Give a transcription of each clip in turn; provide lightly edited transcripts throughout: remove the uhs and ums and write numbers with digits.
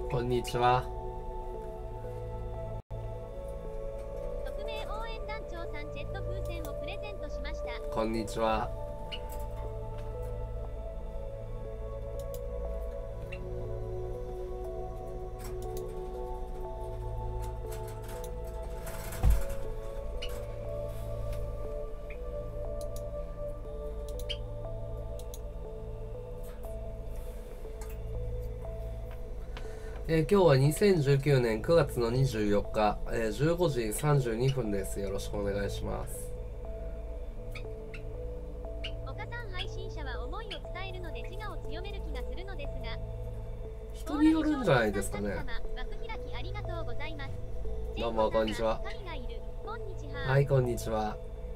こんにちは。 匿名応援団長さんジェット風船をプレゼントしました。 こんにちは。今日は2019年9月の24日、15時32分です。よろしくお願いします。 岡さん、配信者は思いを伝えるので自我を強める気がするのですが、 人によるんじゃないですかね。 枠開きありがとうございます。 どうもこんにちは。 神がいる。こんにちは。 はい、こんにちは。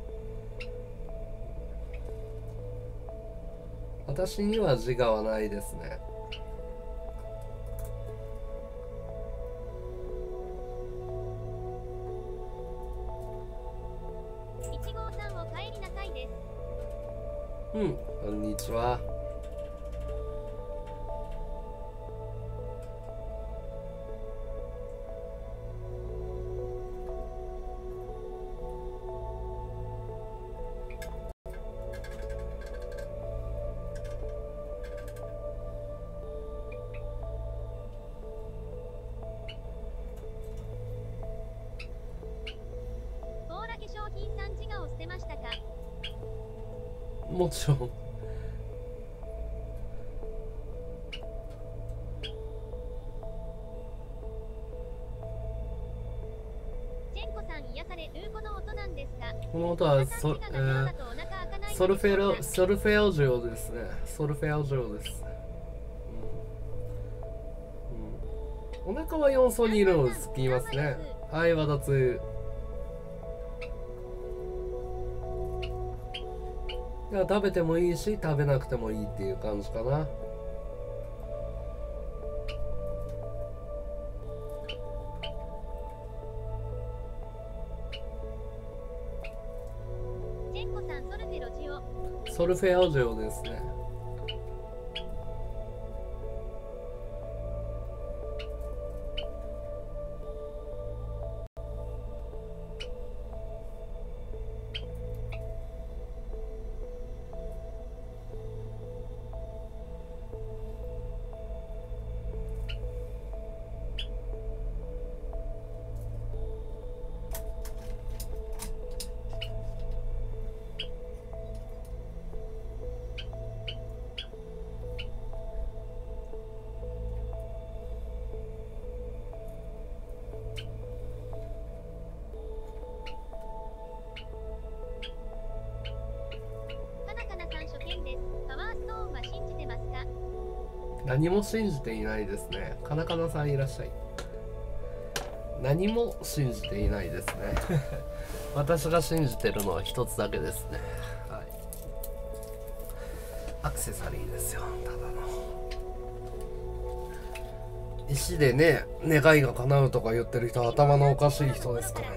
私には自我はないですね。 1号さんお帰りなさいです。 こんにちは。 コーラ化粧品さん自我を捨てましたか？ もちろん。 ジェンコさん癒されるこの音なんですか？ この音はソルフェオジオですね。ソルフェオジオです。お腹は4層にいるのですきますね。はい、わだつ。いや、食べてもいいし食べなくてもいいっていう感じかな。 ジェンコさんソルフェロジオ。 ソルフェオジオですね。何も信じていないですね。かなかなさんいらっしゃい。何も信じていないですね。私が信じてるのは一つだけですね。はい。アクセサリーですよ。ただの。石でね、願いが叶うとか言ってる人は頭のおかしい人ですからね。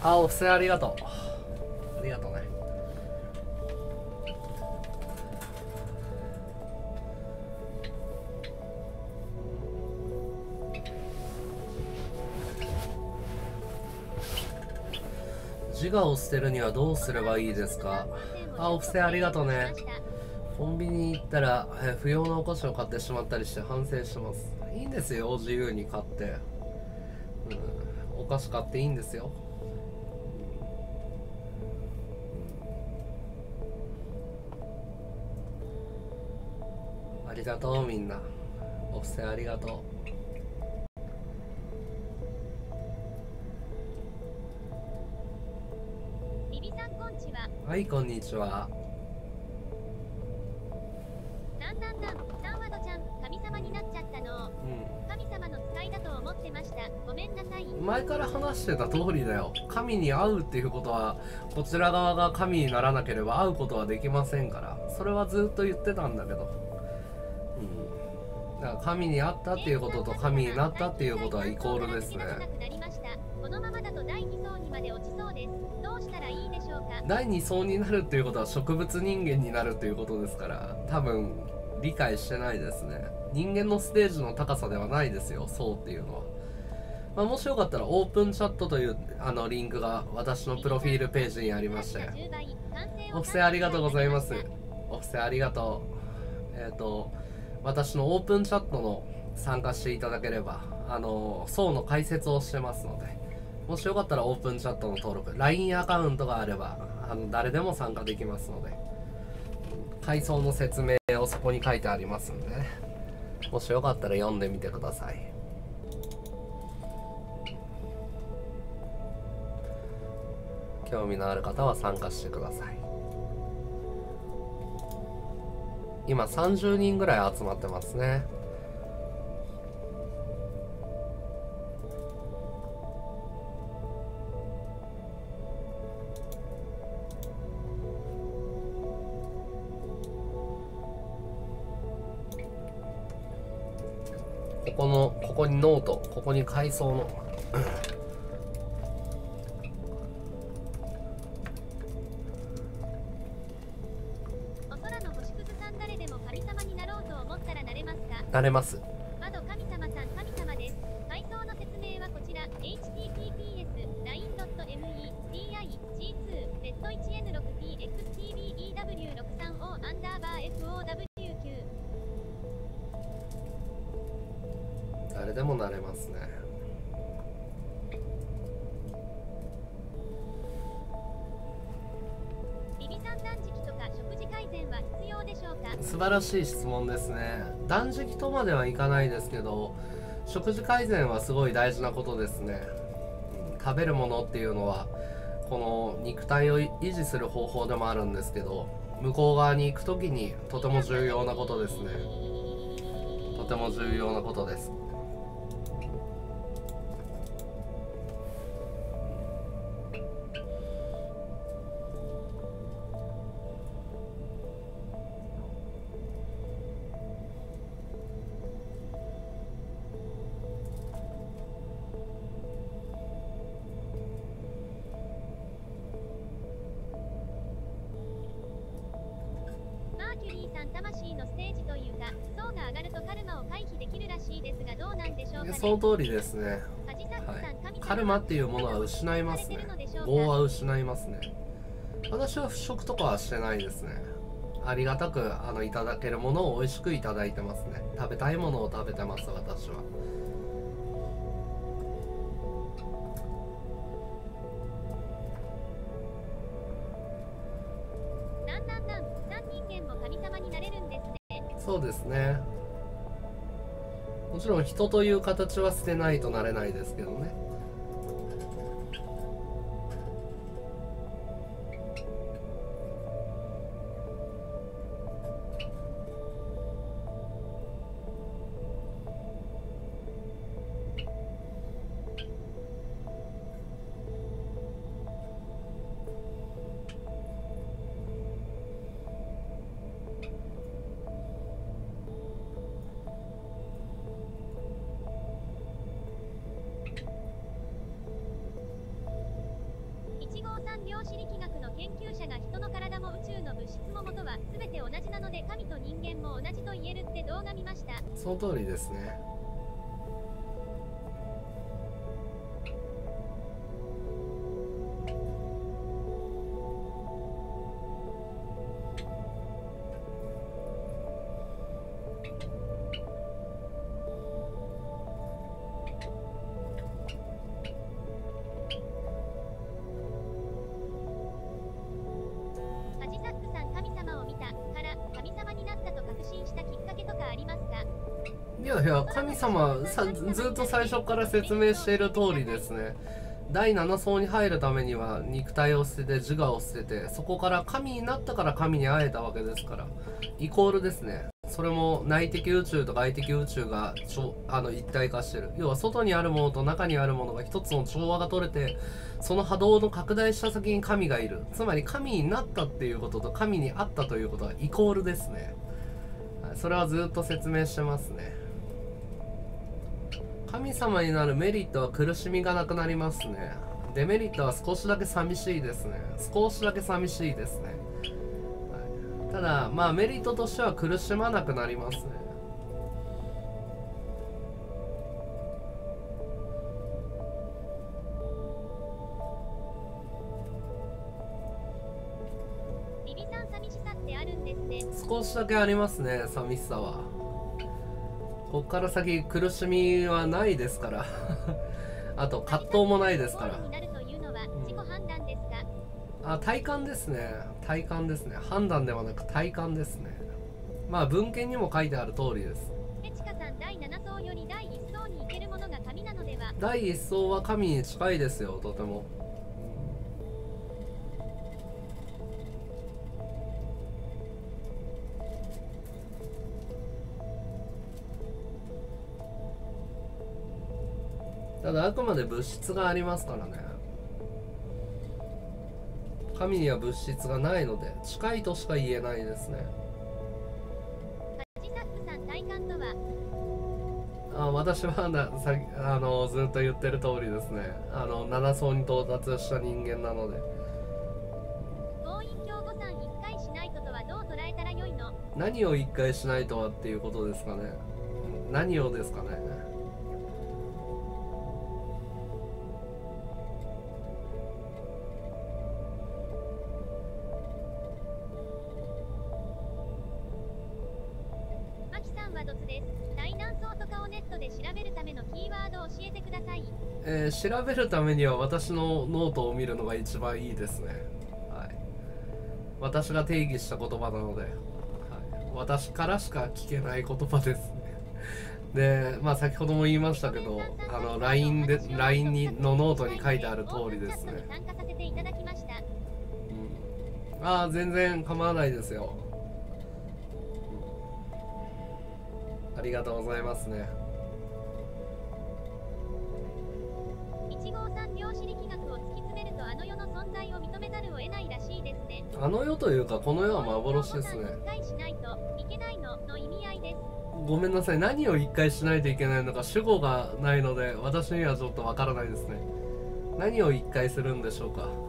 あ、お布施ありがとう。ありがとうね。自我を捨てるにはどうすればいいですか。あ、お布施ありがとうね。コンビニ行ったら、不要なお菓子を買ってしまったりして反省してます。いいんですよ、自由に買って、お菓子買っていいんですよ。ありがとうみんな。お布施ありがとう。 ビビさんこんちは。 はい、こんにちは。 なんなんなん、サンワドちゃん、神様になっちゃったの。神様の使いだと思ってました。ごめんなさい。 前から話してた通りだよ。神に会うっていうことは、こちら側が神にならなければ会うことはできませんから。それはずっと言ってたんだけど。だから神に会ったっていうことと神になったっていうことはイコールですね。 このままだと第2層にまで落ちそうです。どうしたらいいでしょうか。 第2層になるっていうことは植物人間になるっていうことですから、多分理解してないですね。人間のステージの高さではないですよ、層っていうのは。まあ、もしよかったらオープンチャットというリンクが私のプロフィールページにありまして、お布施ありがとうございます。お布施ありがとう。私のオープンチャットの参加していただければ層の解説をしてますので、もしよかったらオープンチャットの登録 LINE アカウントがあれば誰でも参加できますので、階層の説明をそこに書いてありますんでね、もしよかったら読んでみてください。興味のある方は参加してください。今30人ぐらい集まってますね。ここにノート、ここに階層のなれます。 窓神様さん、神様です。階層の説明はこちら。https line.me-dit-6p-xtbew630_fow9。 誰でもなれますね。 ビビさん断食とか食事改善は必要でしょうか。 素晴らしい質問ですね。断食とまではいかないですけど、食事改善はすごい大事なことですね。食べるものっていうのはこの肉体を維持する方法でもあるんですけど、向こう側に行く時にとても重要なことですね。とても重要なことです。その通りですね。はい、カルマっていうものは失いますね。業は失いますね。私は不食とかはしてないですね。ありがたくいただけるものを美味しくいただいてますね。食べたいものを食べてます、私は。そうですね。もちろん人という形は捨てないとなれないですけどね。 力学の研究者が人の体も宇宙の物質も元は全て同じなので神と人間も同じと言えるって動画見ました。 その通りですね。いやいや、神様ずっと最初から説明している通りですね。第7層に入るためには肉体を捨てて自我を捨てて、そこから神になったから神に会えたわけですから、イコールですね。それも内的宇宙と外的宇宙が一体化してる。要は外にあるものと中にあるものが一つの調和が取れて、その波動の拡大した先に神がいる。つまり神になったっていうことと神に会ったということはイコールですね。それはずっと説明してますね。神様になるメリットは苦しみがなくなりますね。デメリットは少しだけ寂しいですね。少しだけ寂しいですね。ただまあメリットとしては苦しまなくなりますね。 ビビさん、寂しさってあるんですね。 少しだけありますね、寂しさは。こっから先苦しみはないですからあと葛藤もないですから。あ、体感ですね。体感ですね。判断ではなく体感ですね。まあ文献にも書いてある通りです。 ペチカさん、第7層より第1層に行けるものが神なのでは。 第1層は神に近いですよ、とても。ただあくまで物質がありますからね。神には物質がないので近いとしか言えないですね。私はずっと言ってる通りですね。7層に到達した人間なので。何を1回しないとはっていうことですかね。何をですかね。調べるためには私のノートを見るのが一番いいですね。はい、私が定義した言葉なので、はい、私からしか聞けない言葉ですね。で、まあ先ほども言いましたけど、LINE のノートに書いてある通りですね。ああ、全然構わないですよ。ありがとうございますね。あの世というかこの世は幻ですね。ごめんなさい、何を1回しないといけないのか主語がないので私にはちょっとわからないですね。何を1回するんでしょうか。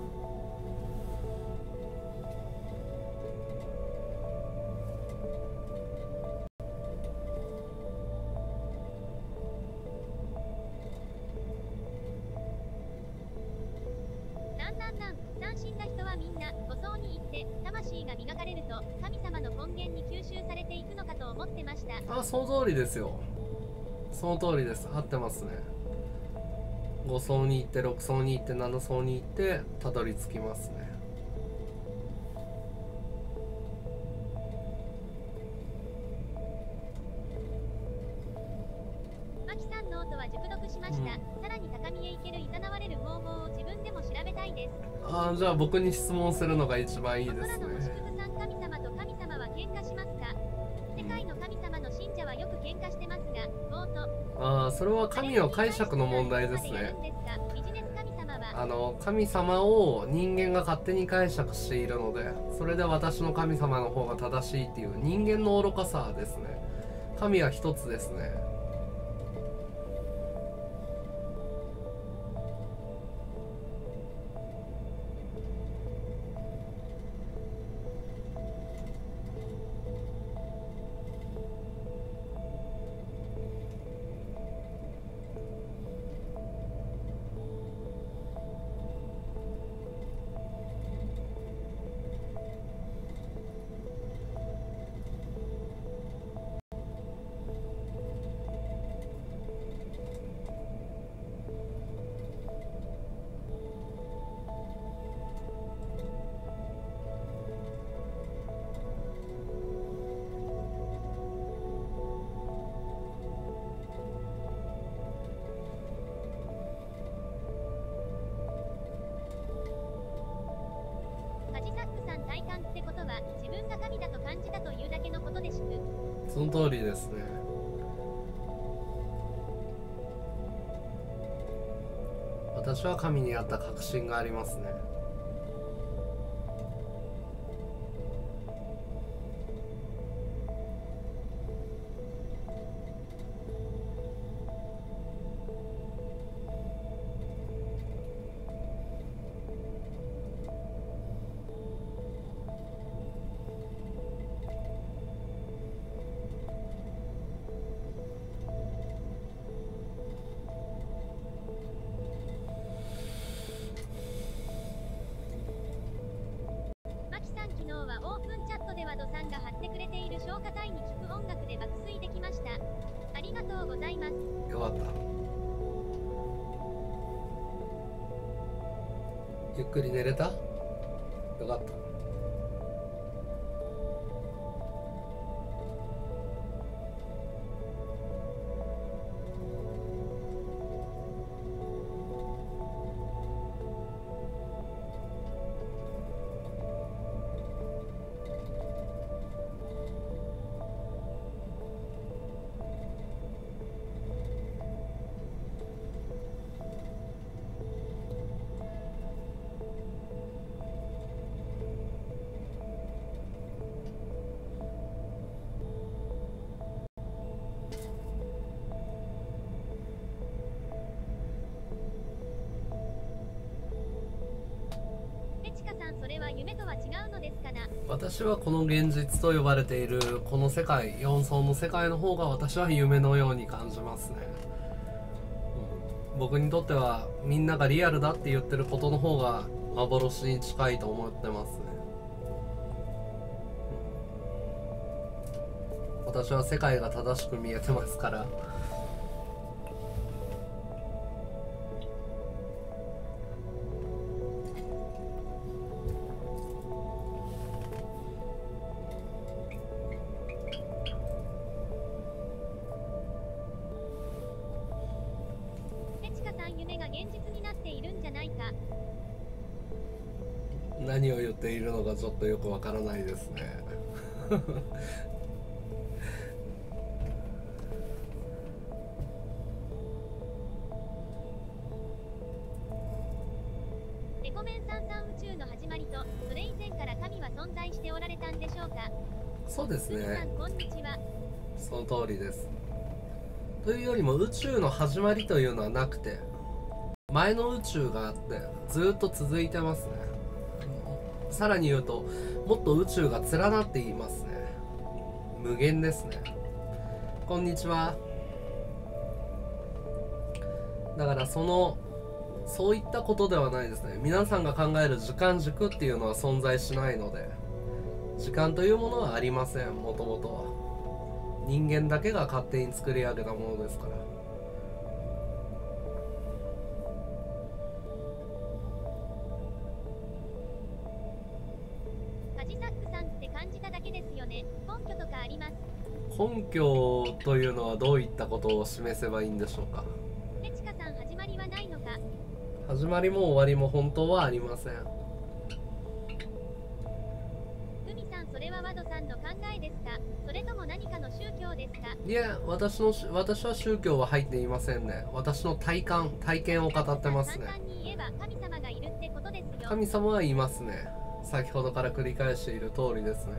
その通りですよ。その通りです。合ってますね。5層に行って6層に行って7層に行ってたどり着きますね。 マキさんノートは熟読しました。さらに高みへ行ける誘われる方法を自分でも調べたいです。 じゃあ僕に質問するのが一番いいですね。 神様と神様は喧嘩しますか？世界の神様の信者はよく喧嘩してますが、 それは神の解釈の問題ですね。神様を人間が勝手に解釈しているので、それで私の神様の方が正しいっていう人間の愚かさですね。神は一つですね。 その通りですね。私は神にあった確信がありますね。ゆっくり寝れた？よかった。私はこの現実と呼ばれているこの世界、4層の世界の方が私は夢のように感じますね。僕にとってはみんながリアルだって言ってることの方が幻に近いと思ってますね。私は世界が正しく見えてますから。何を言っているのかちょっとよくわからないですね。 レコメンさん宇宙の始まりとそれ以前から神は存在しておられたんでしょうか。 そうですね。 こんにちは。 その通りです。というよりも宇宙の始まりというのはなくて、前の宇宙があってずっと続いてますね。さらに言うともっと宇宙が連なっていますね。無限ですね。こんにちは。だからそういったことではないですね。皆さんが考える時間軸っていうのは存在しないので、時間というものはありません。もともとは人間だけが勝手に作り上げたものですから。根拠というのはどういったことを示せばいいんでしょうか。 ペチカさん、始まりはないのか。 始まりも終わりも本当はありません。 ふみさん、それはワドさんの考えですか、それとも何かの宗教ですか。 いや、私は宗教は入っていませんね。私の体験を語ってますね。 簡単に言えば神様がいるってことですよ。 神様はいますね。先ほどから繰り返している通りですね。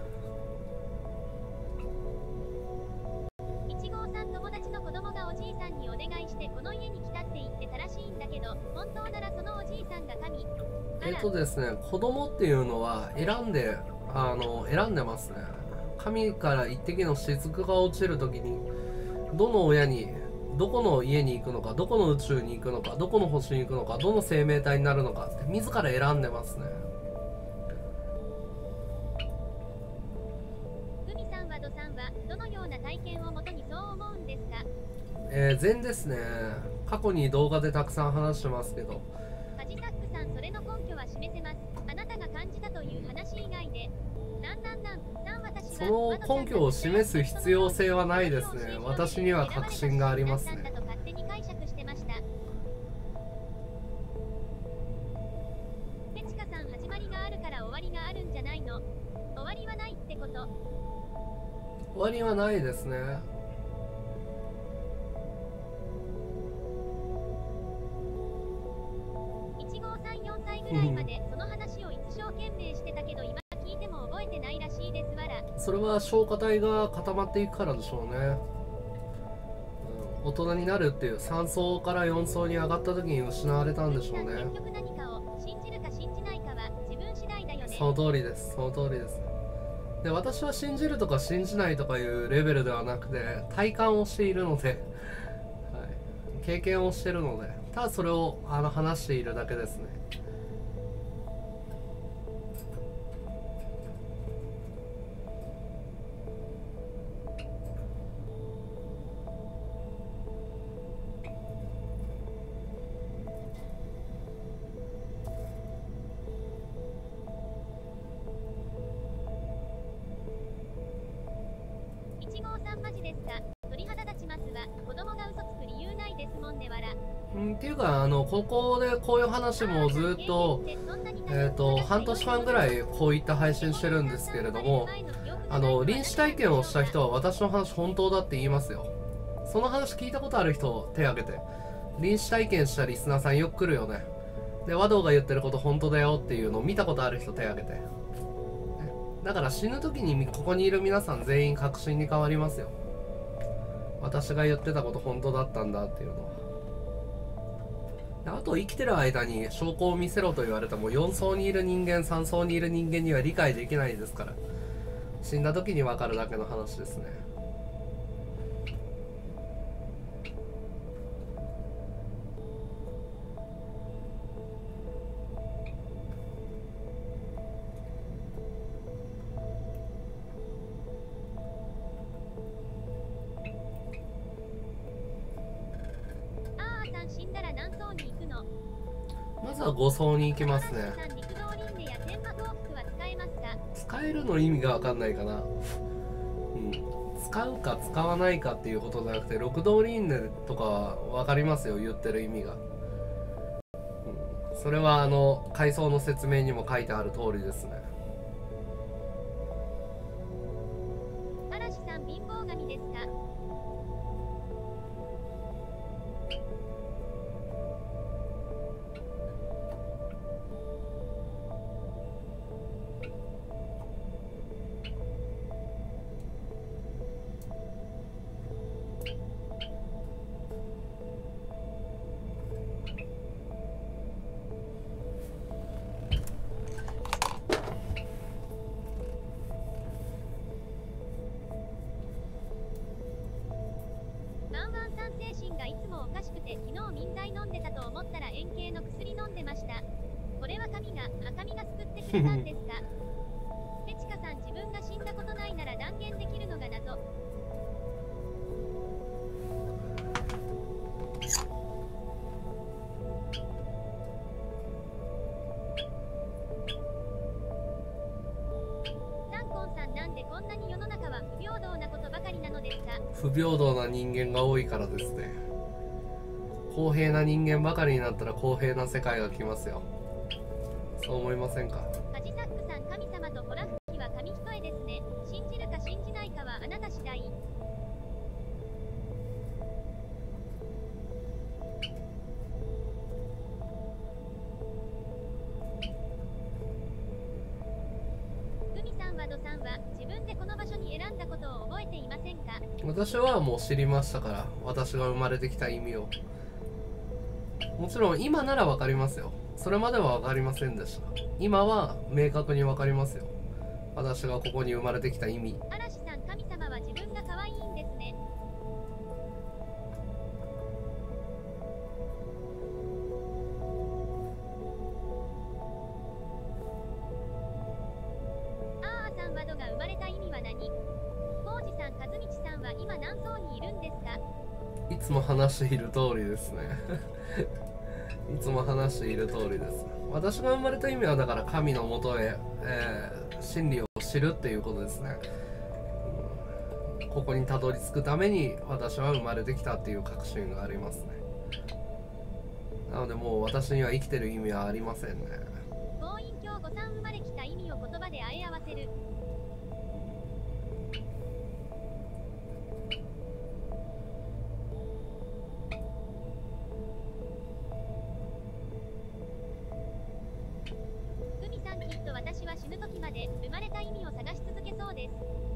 ですね、子供っていうのは選んでますね。神から一滴の雫が落ちるときにどの親にどこの家に行くのか、どこの宇宙に行くのか、どこの星に行くのか、どの生命体になるのかって自ら選んでますね。 ふみさん、ワドさんはどのような体験をもとにそう思うんですか。 禅ですね。過去に動画でたくさん話してますけど、その根拠を示す必要性はないですね。私には確信がありますね。 ペチカさん、始まりがあるから終わりがあるんじゃないの。終わりはないってこと。 終わりはないですね。 1534歳ぐらいまでその話を一生懸命してたけど今聞いても覚えてないらしいですわら。 それは消化体が固まっていくからでしょうね。大人になるっていう3層から4層に上がった時に失われたんでしょうね。 結局何かを信じるか信じないかは自分次第だよね。 その通りです、その通りです。で、私は信じるとか信じないとかいうレベルではなくて、体感をしているので、はい、経験をしているので、ただそれを話しているだけですね。 153マジですか。鳥肌立ちますわ。子供が嘘つく理由ないですもんねわら。 っていうかここでこういう話もずっと半年間ぐらいこういった配信してるんですけれども、臨死体験をした人は私の話本当だって言いますよ。その話聞いたことある人手挙げて。臨死体験したリスナーさんよく来るよね。で、和道が言ってること本当だよっていうのを見たことある人手挙げて。だから死ぬ時にここにいる皆さん全員確信に変わりますよ。私が言ってたこと本当だったんだっていうのは。あと生きてる間に証拠を見せろと言われても4層にいる人間3層にいる人間には理解できないですから、死んだ時に分かるだけの話ですね。 死んだら何層に行くの？ まずは5層に行きますね。使えるの意味が分かんないかな。使うか使わないかっていうことじゃなくて、六道輪廻とかは分かりますよ、言ってる意味が。それは階層の説明にも書いてある通りですね。 嵐さん貧乏神ですか？精神がいつもおかしくて昨日民剤飲んでたと思ったら円形の薬飲んでました。これは神が救ってくれたんですか？ペチカさん自分が死んだことないなら断言できるのが謎。サンコンさんなんでこんなに世の中は不平等なことばかりなのですか？ 不平等な人間が多いからですね。公平な人間ばかりになったら公平な世界が来ますよ。そう思いませんか？ カジサックさん、神様とホラ吹きは紙一重ですね。信じるか信じないかはあなた次第。グミさんはドさんは自分でこの場所に選んだことを覚えていませんか？ 私はもう知りましたから、私が生まれてきた意味を。もちろん今なら分かりますよ。それまでは分かりませんでした。今は明確に分かりますよ。私がここに生まれてきた意味。 嵐さん、神様は自分が可愛いんですね。あーさんはドが生まれた意味は何？コウジさん、和道さんは今何層にいるんですか？ いつも話している通りですね。いつも話している通りです。私が生まれた意味はだから神のもとへ、真理を知るっていうことですね。ここにたどり着くために私は生まれてきたっていう確信がありますね。なのでもう私には生きてる意味はありませんね。 望遠鏡5、3生まれきた意味を言葉であえ合わせる。 死ぬ時まで生まれた意味を探し続けそうです。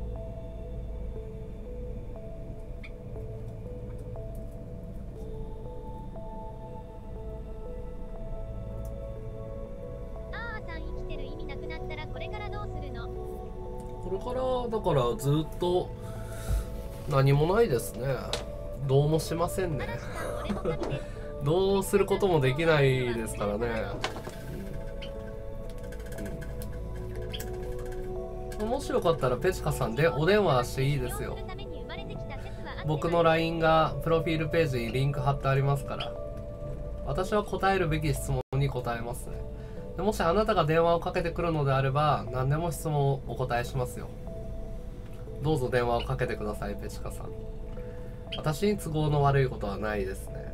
あーさん生きてる意味なくなったらこれからどうするの？ これからだからずっと何もないですね。どうもしませんね。 嵐さん俺も神です。 どうすることもできないですからね。もしよかったらペチカさんでお電話していいですよ。僕の LINE がプロフィールページにリンク貼ってありますから、私は答えるべき質問に答えますね。でもしあなたが電話をかけてくるのであれば何でも質問をお答えしますよ。どうぞ電話をかけてください、ペチカさん。私に都合の悪いことはないですね。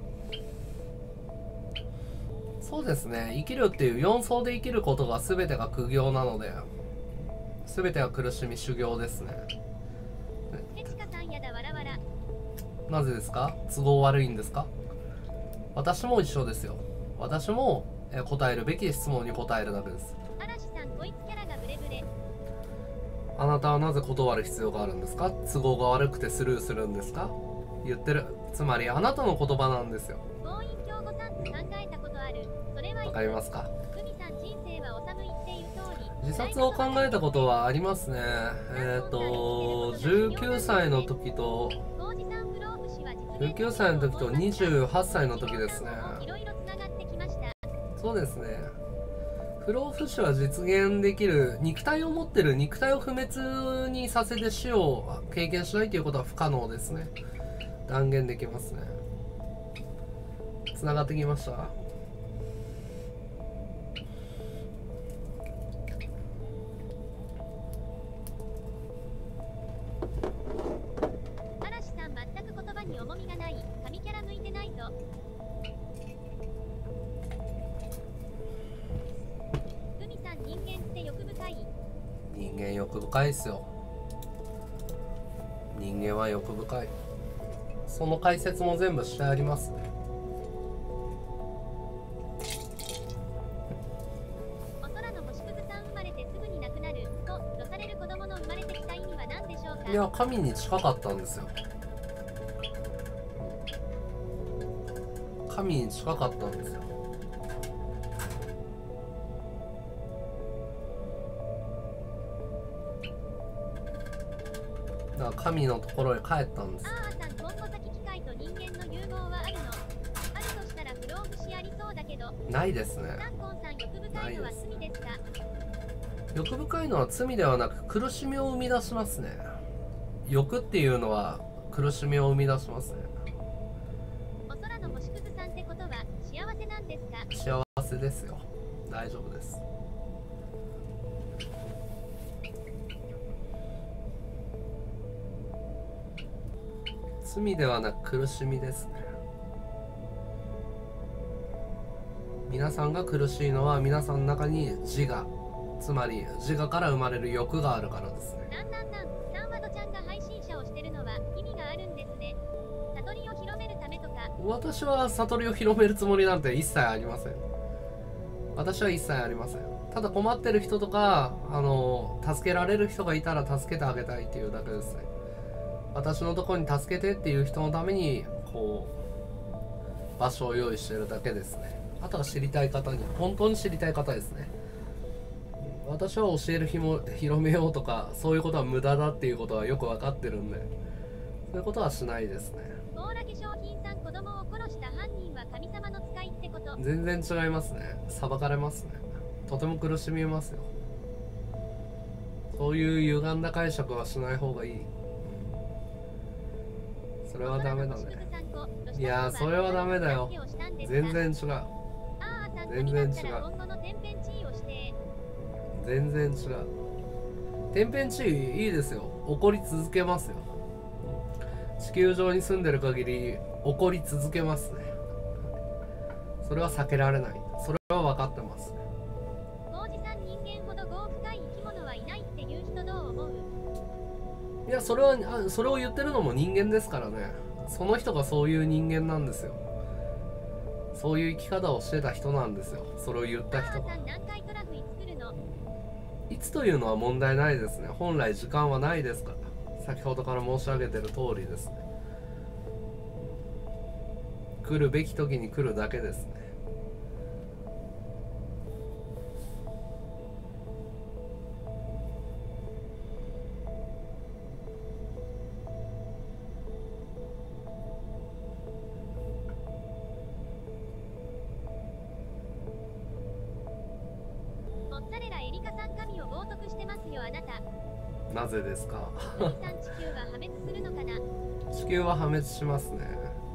そうですね、生きるっていう4層で生きることが全てが苦行なので、全ては苦しみ修行ですね。 ペチカさんやだわらわら。 なぜですか？都合悪いんですか？私も一緒ですよ。私も答えるべき質問に答えるだけです。 嵐さんこいつキャラがブレブレ。 あなたはなぜ断る必要があるんですか？都合が悪くてスルーするんですか？言ってる。つまりあなたの言葉なんですよ。 強引京子さんって考えたことある？それはわかりますか？ 久美さん人生はお寒いっていう通り。 自殺を考えたことはありますね。19歳の時と19歳の時と28歳の時ですね。そうですね。不老不死は実現できる。肉体を持ってる肉体を不滅にさせて死を経験しないということは不可能ですね。断言できますね。つながってきました。 嵐さん全く言葉に重みがない。神キャラ向いてないぞ。久美さん人間って欲深い？ 人間欲深いですよ。人間は欲深い。その解説も全部してありますね。 お空の星屑さん生まれてすぐに亡くなるととされる子供の生まれてきた意味は何でしょうか？ いや、神に近かったんですよ。神に近かったんですよ。だから神のところへ帰ったんですよ。 あーさん今後先機械と人間の融合はあるの？あるとしたら不老不死ありそうだけど。 ないですね。 ナンコンさん欲深いのは罪ですか？ 欲深いのは罪ではなく苦しみを生み出しますね。欲っていうのは苦しみを生み出しますね。 お空の星屑さんってことは幸せなんですか？ 幸せですよ。大丈夫です。罪ではなく苦しみですね。皆さんが苦しいのは皆さんの中に自我、つまり自我から生まれる欲があるからですね。 サンワドちゃんが配信者をしてるのは意味があるんですね。悟りを広めるためとか。 私は悟りを広めるつもりなんて一切ありません。私は一切ありません。ただ困ってる人とか助けられる人がいたら助けてあげたいっていうだけですね。私のところに助けてっていう人のためにこう場所を用意してるだけですね。あとは知りたい方に、本当に知りたい方ですね。私は教える広めようとかそういうことは無駄だっていうことはよく分かってるんで、そういうことはしないですね。 大良化粧品さん、子供を殺した犯人は神様の使いってこと？ 全然違いますね。裁かれますね。とても苦しみますよ。そういう歪んだ解釈はしない方がいい。それはダメだね。いやそれはダメだよ。全然違う。全然違う。全然違う。天変地異いいですよ。起こり続けますよ。地球上に住んでる限り起こり続けますね。それは避けられない。それは分かってます。 王子さん、人間ほど業深い生き物はいないっていう人どう思う？ いやそれを言ってるのも人間ですからね。その人がそういう人間なんですよ。そういう生き方をしてた人なんですよ。それを言った人が。 いつというのは問題ないですね。本来時間はないですから、先ほどから申し上げてる通りですね。来るべき時に来るだけですね。 モッツァレラエリカさん、神を冒涜してますよあなた。 なぜですか？ 海さん、地球は破滅するのかな。 地球は破滅しますね。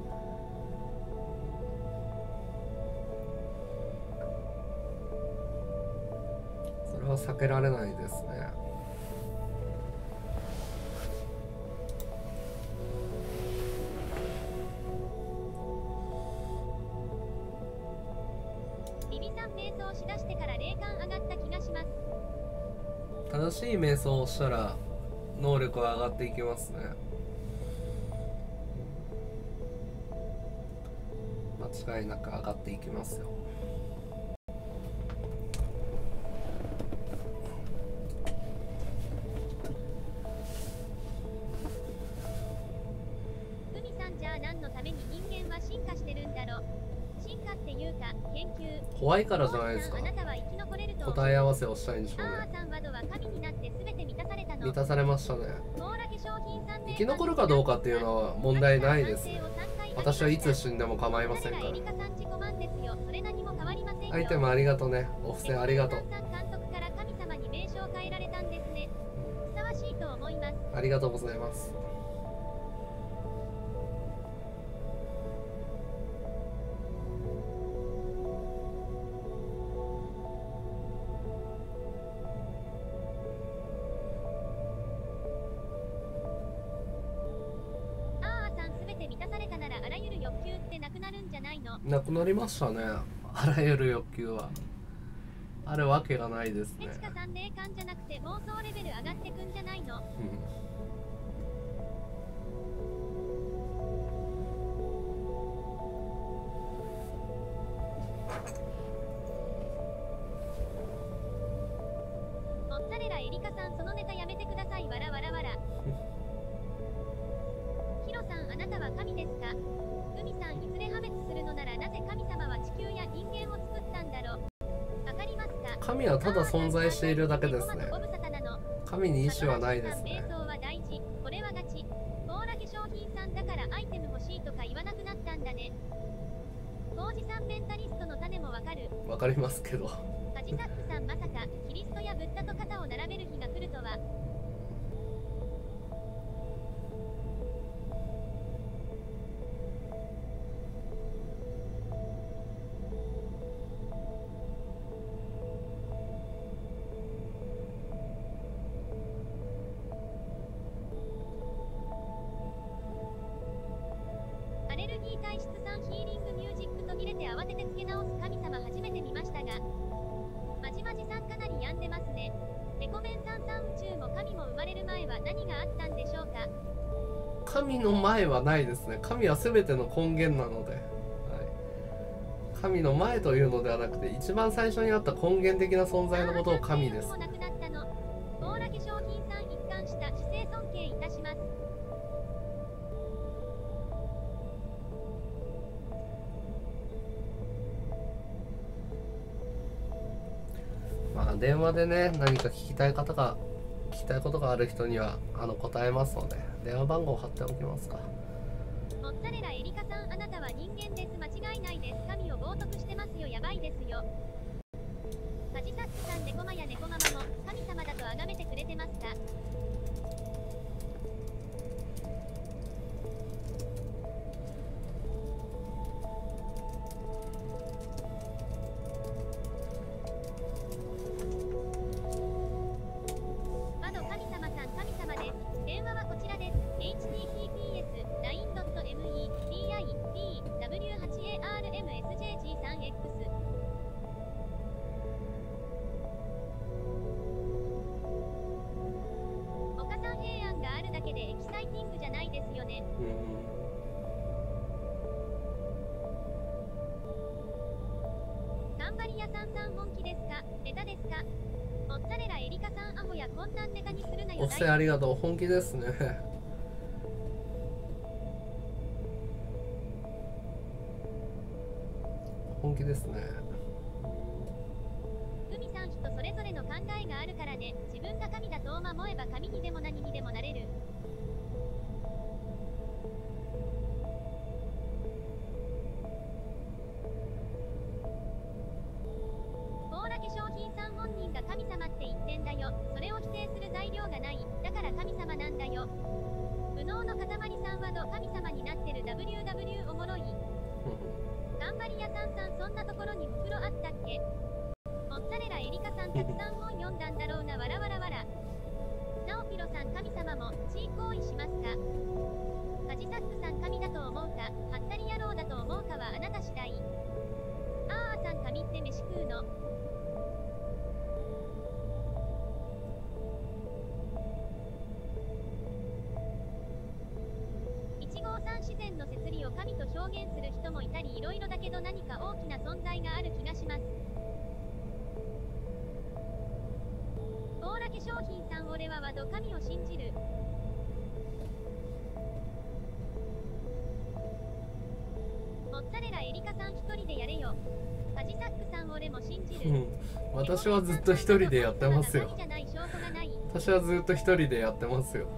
それは避けられないですね。 ビビさん、瞑想しだしてから霊感上がった気がします。 正しい瞑想をしたら能力は上がっていきますね。間違いなく上がっていきますよ。 海さん、じゃあ何のために人間は進化してるんだろう。進化っていうか研究。 怖いからじゃないですか。 あなたは生き残れると答え合わせをしたいんでしょうね。 あーさん、ワドは神になって全て満たされたの。 満たされましたね。 コーラ化粧品さんで生き残るかどうかっていうのは問題ないですね。私はいつ死んでも構いませんから。 エリカさん、自己満ですよ。それ何も変わりませんよ。 アイテムありがとうね。お布施ありがとう。 監督から神様に名称を変えられたんですね。ふさわしいと思います。 ありがとうございます。 あーさん、全て満たされたならあらゆる欲求ってなくなるんじゃないの。 なくなりましたね。あらゆる欲求はあるわけがないですね。 ペチカさん、霊感じゃなくて妄想レベル上がってくんじゃないの。 うんモッツァレラエリカさん、そのネタやめてください。わらわらわら。ヒロさん、あなたは神ですか。海さん、いずれ破滅するのならなぜ神様は地球や人間を作ったんだろう。わかりますか。 神はただ存在しているだけですね。 ご無沙汰なの。 神に意志はないですね瞑。想は大事。これはガチ。コーラ化粧品さんだからアイテム欲しいとか言わなくなったんだね。コウジさん、メンタリストの種もわかる。 わかりますけど。 カジサックさん、まさかキリストやブッダと肩を並べる日が来るとは。アレルギー体質さん、ヒーリングミュージック途切れて慌てて付け直す神様初めて見ましたが、まじまじさん、かなり病んでますね。レコメンさん、宇宙も神も生まれる前は何があったんでしょうか。 神の前はないですね。神は全ての根源なので、はい、神の前というのではなくて一番最初にあった根源的な存在のことを神です。 もなくなったの。コーラ化粧品さん、一貫した姿勢尊敬いたします。 まあ電話でね、何か聞きたいことがある人には答えますので、電話番号を貼っておきますか。 モッツァレラエリカさん、あなたは人間です。間違いないです。神を冒涜してますよ。やばいですよ。カジサックさん、ネコマやネコママも神様だと崇めてくれてますか。ワド、神様さん、神様です。電話はこちらです。https://LINE.me/PITW8ARMSJG3X。岡さん、平安があるだけでエキサイティングじゃないですよね。頑張り屋さん、本気ですか。ネタですか。 モッツァレラエリカさんアホやこんなんネタにするなよ。 お布施ありがとう。本気ですね。本気ですね。 海さん人それぞれの考えがあるからね。自分が神だと思えば神にでも何にでもなれる。コーラ化粧品さん本人が神様って言ってんだよ。それを否定する材料がない。だから神様なんだよ。右脳の塊さんはど神様になってる。 WW おもろい。頑張り屋さんさん、そんなところに袋あったっけ。モッツァレラエリカさんたくさん本読んだんだろうな。わらわらわら。ナオピロさん、神様も地位行為しますか。カジサックさん、神だと思うかハッタリ野郎だと思うかはあなた次第。あーあさん、神って飯食うの。自然の摂理を神と表現する人もいたりいろいろだけど何か大きな存在がある気がします。コーラ化粧品さん、俺はワド神を信じる。モッツァレラエリカさん一人でやれよ。カジサックさん、俺も信じる。 私はずっと一人でやってますよ。私はずっと一人でやってますよ。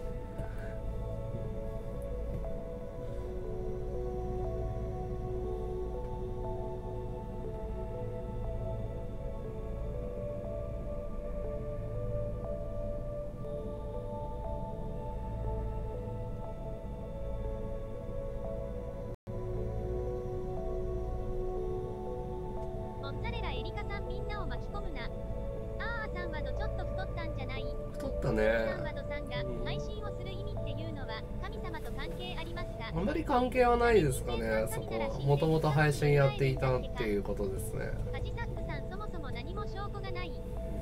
あんまり関係はないですかね。そこはもともと配信やっていたっていうことですね。 カジサックさん、そもそも何も証拠がない。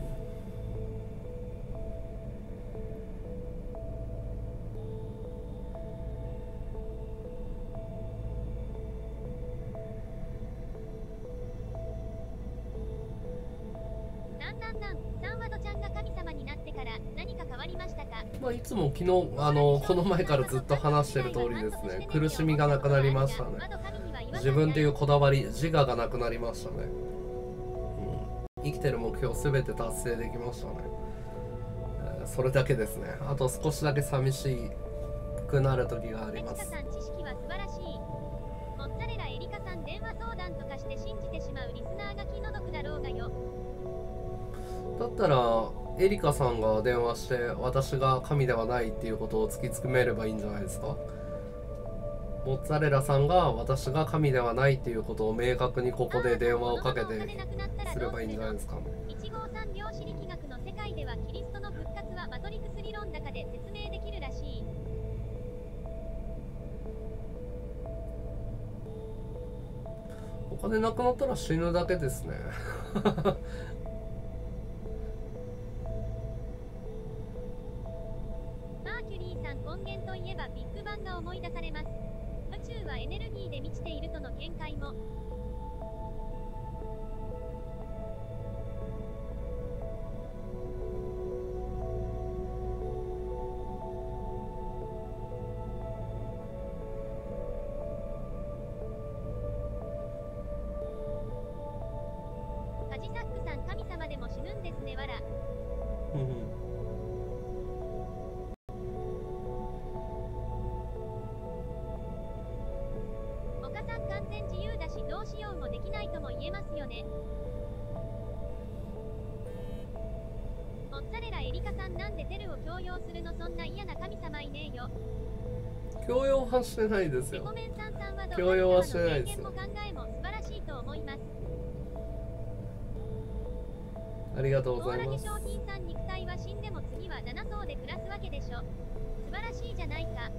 サンワドちゃんが神様になってから何か変わりましたか。 まあ、いつも昨日この前からずっと話してる通りですね。苦しみがなくなりましたね。自分っていうこだわり、自我がなくなりましたね。生きてる目標すべて達成できましたね。それだけですね。あと少しだけ寂しくなる時があります。 エリカさん、知識は素晴らしい。モッツァレラエリカさん、電話相談とかして信じてしまうリスナーが気の毒だろうがよ。 だったらエリカさんが電話して私が神ではないっていうことを突きつめればいいんじゃないですか。モッツァレラさんが私が神ではないっていうことを明確にここで電話をかけてすればいいんじゃないですか。 1号3量子力学の世界ではキリストの復活はマトリクス理論だかで説明できるらしい。 お金なくなったら死ぬだけですね。 根源といえばビッグバンが思い出されます。宇宙はエネルギーで満ちているとの見解も。カジサックさん、神様でも死ぬんですね。わら。完全自由だしどうしようもできないとも言えますよね。モッツァレラエリカさん、なんでテルを強要するの。そんな嫌な神様いねえよ。 強要はしてないですよ。 エコメンさんさんはどう強要はしてないですよ。 も考えも素晴らしいと思います。 ありがとうございます。 コーラ化粧品さん、肉体は死んでも次は7層で暮らすわけでしょ。素晴らしいじゃないか。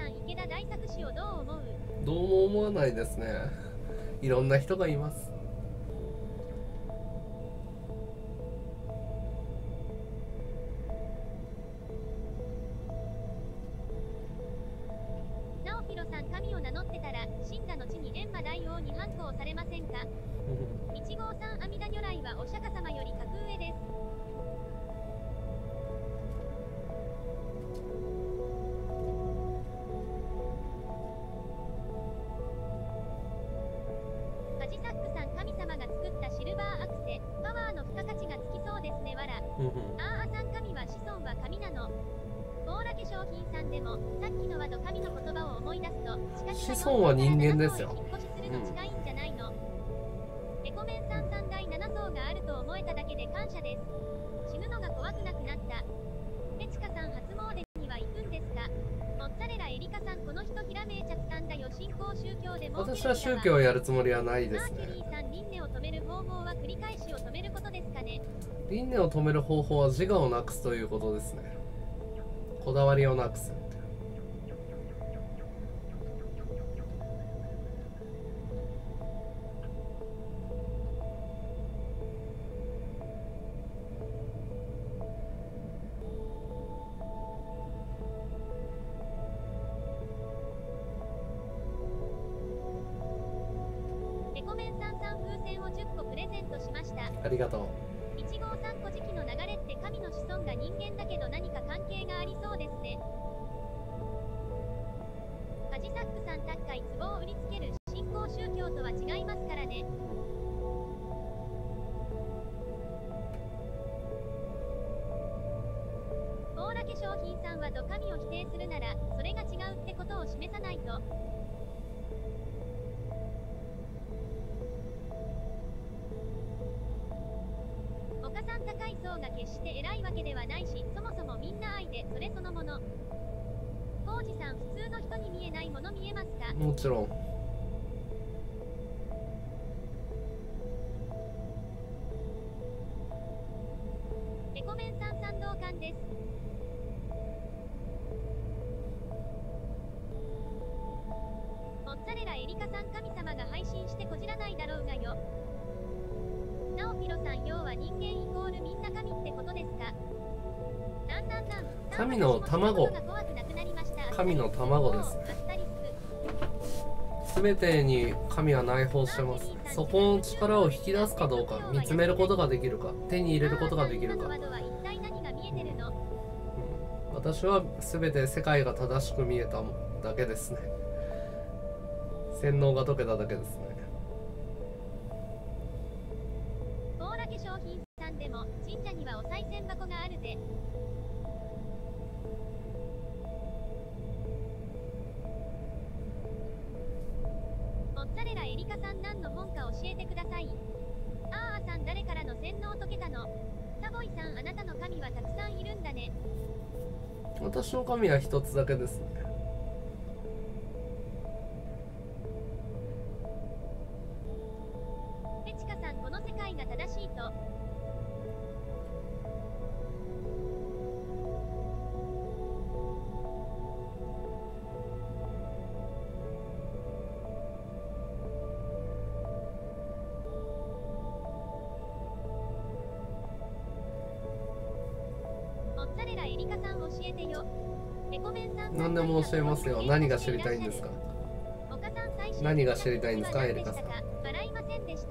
ん、池田大作氏をどう思う？ どうも思わないですね。いろんな人がいます。 直弘さん、神を名乗ってたら死んだ後に閻魔大王に反抗されませんか？1号さん、阿弥陀如来はお釈迦様より格上です。カジサックさん、神様が作ったシルバーアクセ、パワーの付加価値がつきそうですね。わら。あーあさん、神は子孫は神なの。コーラ化粧品さんでもさっきの和と神の言葉を思い出すと子孫は人間ですよ。 引っ越しするの近いんじゃないの？エコメンさん、3第7層があると思えただけで感謝です。死ぬのが怖くなくなった。ペチカさん、初詣には行くんですか？モッツァレラエリカさん、この人ひらめいちゃったんだよ。新興宗教でも私は宗教をやるつもりはないですね。 マーキュリーさん、輪廻を止める方法は繰り返しを止めることですかね？ 輪廻を止める方法は自我をなくすということですね。こだわりをなくす。 エコメンさん、風船を10個プレゼントしました。 ありがとう。 1号さん、古事記の流れって神の子孫が人間だけど何か関係がありそうですね。カジサックさん、高い壺を売りつける新興宗教とは違いますからね。コーラ化粧品さんは神を否定するならそれが違うってことを示さないと。岡さん、高い層が決して偉いわけではないし、そもそもみんな愛でそれそのもの。コウジさん、普通の人に見えないもの見えますか？ もちろん。 エコメンさん、賛同感です。モッツァレラエリカさん、神様が配信してこじらないだろうがよ。ナオピロさん、要は人間イコールみんな神ってことですか？ 神の卵。神の卵ですね。すべてに神は内包してます。そこの力を引き出すかどうか、見つめることができるか、手に入れることができるか。私はすべて世界が正しく見えただけですね。洗脳が解けただけですね。 コーラ化粧品さんでも神社にはお賽銭箱があるぜ。モッツァレラエリカさん、何の本か教えてください。あーあさん、誰からの洗脳解けたの？サボイさん、あなたの神はたくさんいるんだね。 私の神は一つだけですね。 ペチカさん、この世界が正しいと。モッツァレラエリカさん、教えてよ。エコメンさん、 何でも教えますよ。何が知りたいんですか？何が知りたいんですか、エリカさん。 笑いませんでした。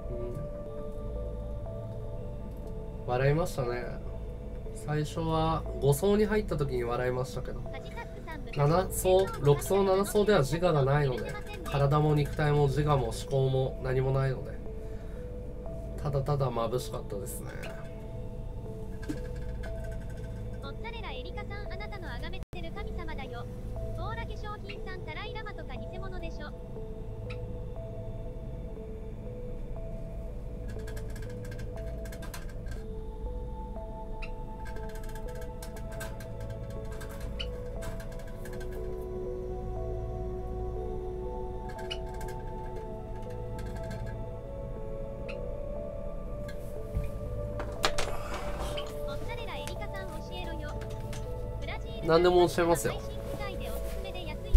笑いましたね。最初は5層に入った時に笑いましたけど、7層、6層、7層では自我がないので、体も肉体も自我も思考も何もないので、ただただ眩しかったですね。 モッツァレラエリカさん、あなたの崇めてる神様だよ。コーラ化粧品さん、タライラマとか偽物でしょ。 何でも教えますよ。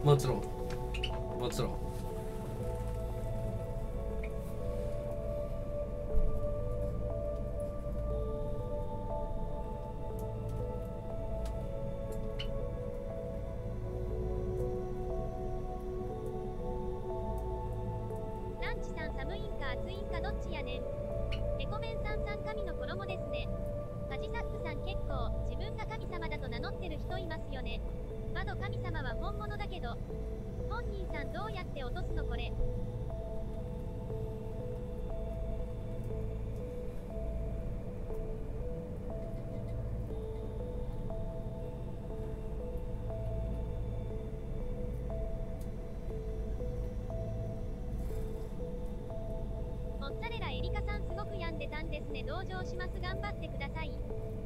もちろんもちろん。 ランチさん寒いんか暑いんかどっちやねん。エコメンさん神の衣ですね。カジサックさん結構自分が神様だと名乗ってる人いますよね。まど神様は本物だけど本人さんどうやって落とすのこれ。モッツァレラエリカさんすごく病んでたんですね。同情します。頑張ってください。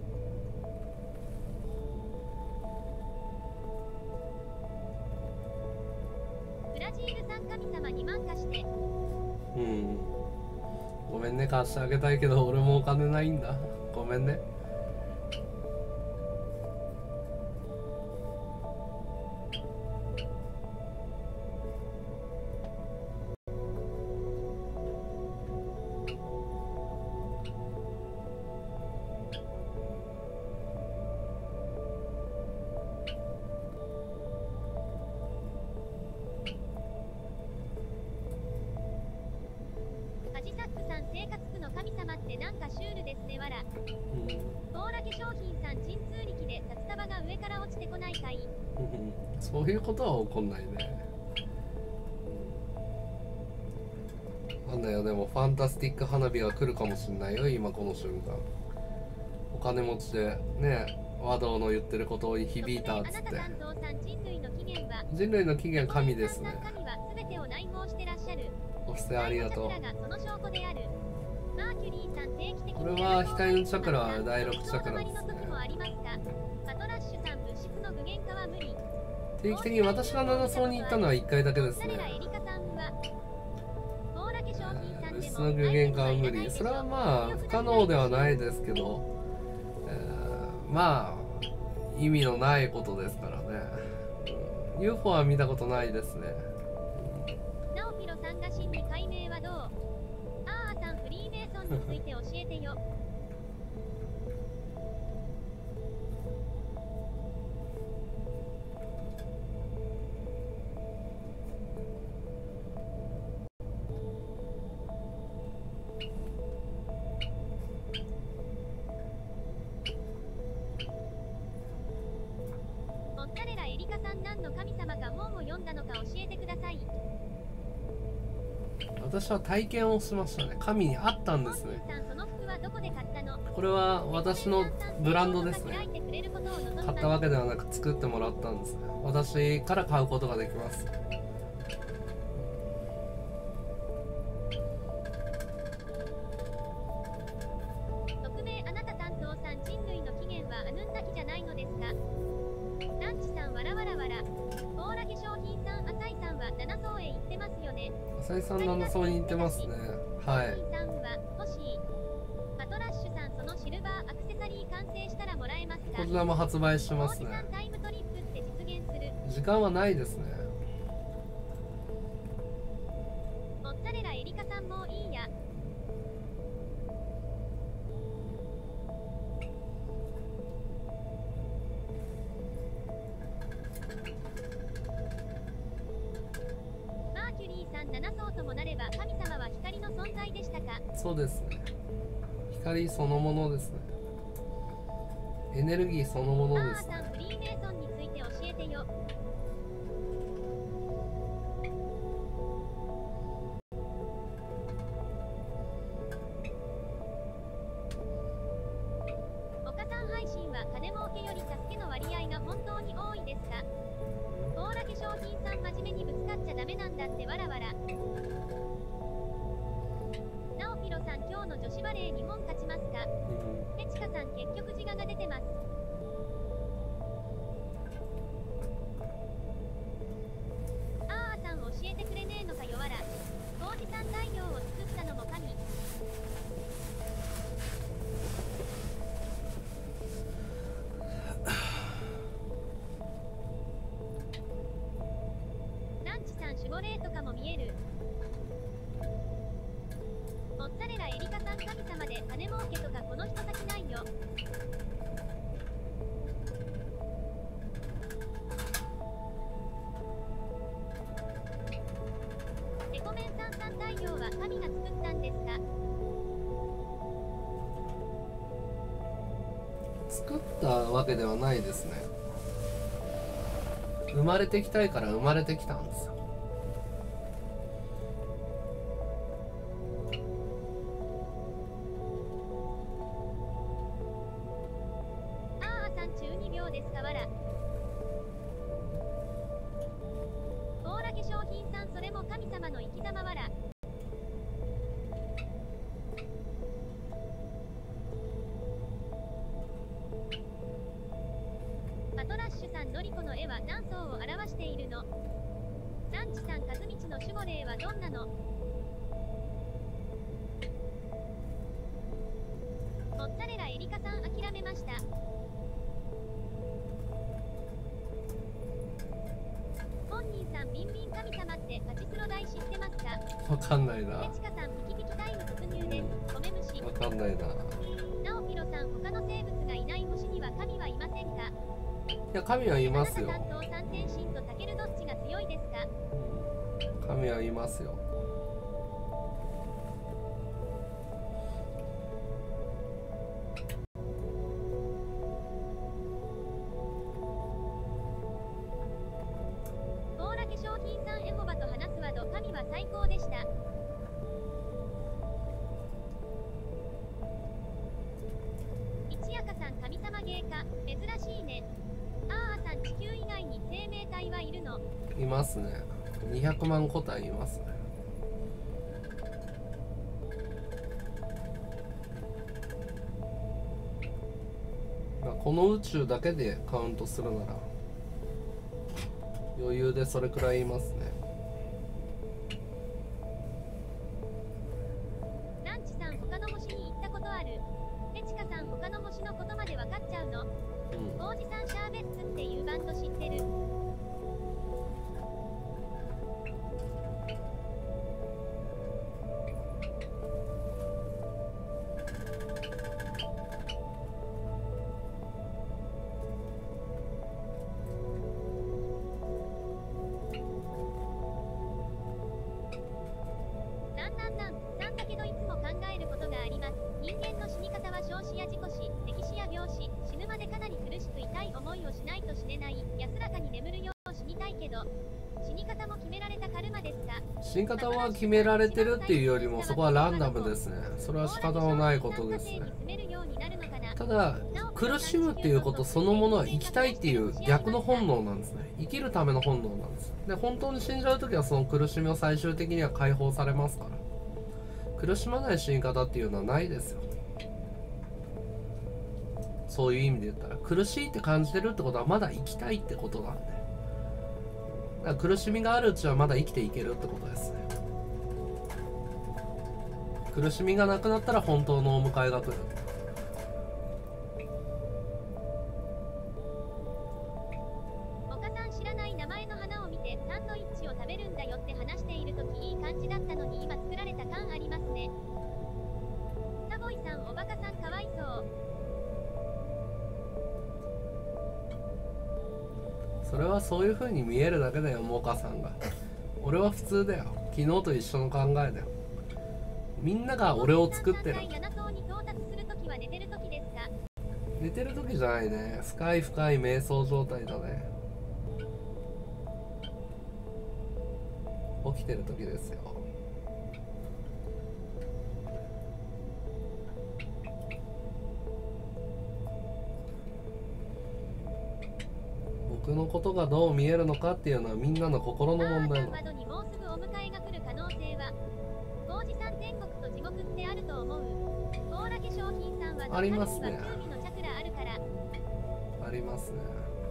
ブラジールさん神様2万貸して。 うん、ごめんね、貸してあげたいけど俺もお金ないんだ。ごめんね。 カジサックさん生活苦の神様ってなんかシュールですね。わら。コーラ化粧品さん神通力で札束が上から落ちてこないかい。 そういうことは起こんないね。なんだよ、でもファンタスティック花火が来るかもしんないよ、今この瞬間。お金持ちでね、和道の言ってることを響いたっつって。人類の起源神ですね。お捨てありがとう。これは光のチャクラは第6チャクラですね。定期的に私が7層に行ったのは1回だけですね。物質の具現化は無理。それはまあ不可能ではないですけど、まあ意味のないことですからね。UFO は見たことないですね。 ナオピロさんが真に解明はどう？あーさんフリーメイソンについて教えてよ。モッツァレラエリカさん何の神様か本を読んだのか教えてください。 私は体験をしましたね。神に会ったんですね。これは私のブランドですね。買ったわけではなく作ってもらったんですね。私から買うことができます。 匿名あなた担当さん、人類の起源はアヌンナキじゃないのですか？ランチさんわらわらわら。コーラ化粧品さん、浅井さんは7層へ行ってますよね。 浅井さん7層に行ってますね。はい。 パトラッシュさん、そのシルバーアクセサリー完成したらもらえますか？ こちらも発売してますね。 タイムトリップって実現する。 時間はないですね。 モッツァレラエリカさんもういいや。マーキュリーさん7層ともなれば神様は光の存在でしたか？ そうですね。光そのものですね。エネルギーそのものですね。 あーさんフリーメイソンについて教えてよ。岡さん配信は金儲けより助けの割合が本当に多いですか？コーラ化粧品さん真面目にぶつかっちゃダメなんだってわらわら。ナオピロさん今日の女子バレー日本勝ちますか？ペチカさん結局自我が出てます。あーさん教えてくれねえのかよわら。工事さん太陽を作ったのも神。 介とかこの人先ないよ。エコメンさん三太陽は神が作ったんですか？ 作ったわけではないですね。生まれてきたいから生まれてきたんですよ。 あーさん中二病ですかわら。コーラ化粧品さんそれも神様の生き様わら。パトラッシュさんのりこの絵は何層を表しているの？ランチさん和道の守護霊はどんなの？モッツァレラエリカさん諦めました。本人さんビンビン神様ってパチスロ代知ってますか？ わかんないな。 エチカさんピキピキタイム突入です。米虫。 わかんないな。 ナオピロさん他の生物がいない星には神はいませんか？ いや、神はいますよ。 あなた担当三天神とタケルどっちが強いですか？ 神はいますよ。 コーラ化粧品さんエホバと話すワド神は最高でした。一夜かさん神様芸か珍しいね。あーさん地球以外に生命体はいるの？ いますね。200万個体いますね。まあこの宇宙だけでカウントするなら余裕でそれくらいいますね。 ランチさん他の星に行ったことある？エチカさん他の星のことまで分かっちゃうの？王子さんシャーベッツっていうバンド知ってる？なんだけどいつも考えることがあります。人間の死に方は少子や事故死、溺死や病死、死ぬまでかなり苦しく痛い思いをしないと死ねない。安らかに眠るよう死にたいけど、死に方も決められたカルマですか？ 死に方は決められてるっていうよりもそこはランダムですね。それは仕方のないことですね。ただ苦しむっていうことそのものは生きたいっていう逆の本能なんですね。生きるための本能なんです。で本当に死んじゃう時はその苦しみを最終的には解放されますから、苦しまない死に方っていうのはないですよ。そういう意味で言ったら苦しいって感じてるってことはまだ生きたいってことなんで、だから苦しみがあるうちはまだ生きていけるってことですね。苦しみがなくなったら本当のお迎えが来る。 岡さん知らない名前の花を見てサンドイッチを食べるんだよって話しているときいい感じだったのに今作られた感ありますね。サボイさんおバカさんかわいそう。 それはそういう風に見えるだけだよ、モカさんが。俺は普通だよ。昨日と一緒の考えだよ。みんなが俺を作ってる。寝てる時じゃないね。深い深い瞑想状態だね。起きてる時ですよ。僕のことがどう見えるのかっていうのはみんなの心の問題なの。 にもうすぐお迎えが来る可能性は工事さん天国と地獄ってあると思う？コーラ化粧品さんはありますね。 9味のチャクラあるからありますね。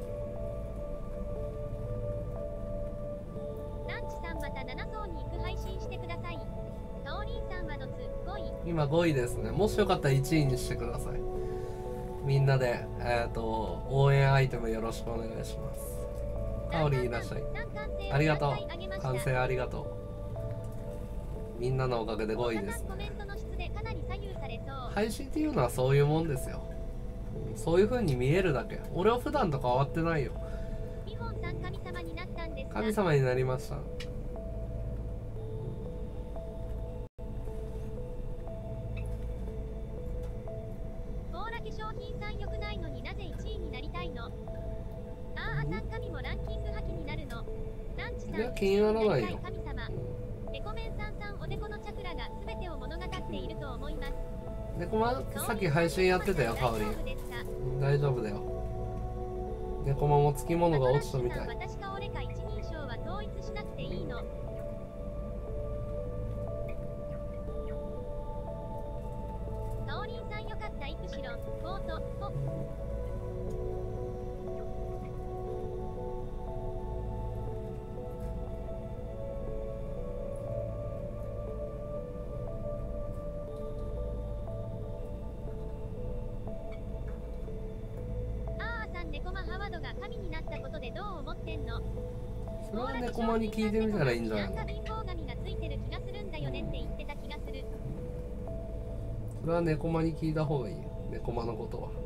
ランチさんまた7層に行く配信してください。カオリンさんはドツ5位。 今5位ですね。もしよかったら1位にしてください。みんなで、応援アイテムよろしくお願いします。カオリンいらっしゃい。ありがとう。完成ありがとう。 みんなのおかげで5位ですね。 コメントの質でかなり左右されそう。 配信っていうのはそういうもんですよ。そういう風に見えるだけ。俺は普段と変わってないよ。 ミホンさん神様になったんですか？ 神様になりました。 ボーラ化粧品さん良くないのになぜ1位になりたいの？あーあさん神もランキング破棄になるの？ランチさんいや気にならないよ。 神様。レコメンさんさんおでこのチャクラが全てを物語っていると思います。 猫まさっき配信やってたよ、かおり。大丈夫だよ。猫まもつきものが落ちたみたい。 私か俺か一人称は統一しなくていいの。かおりんさんよかったイプシロン、ボート、ポ。ネコマハワードが神になったことでどう思ってんの？ それはネコマに聞いてみたらいいんじゃないの？ なんか貧乏神がついてる気がするんだよねって言ってた気がする。 それはネコマに聞いた方がいいよ、ネコマのことは。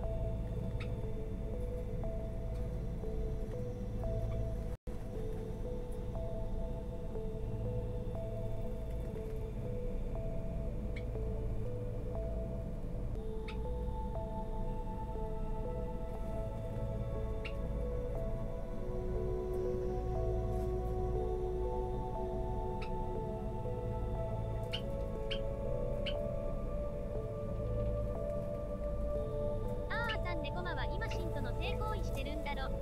ネコマは今シンとの性行為してるんだろ。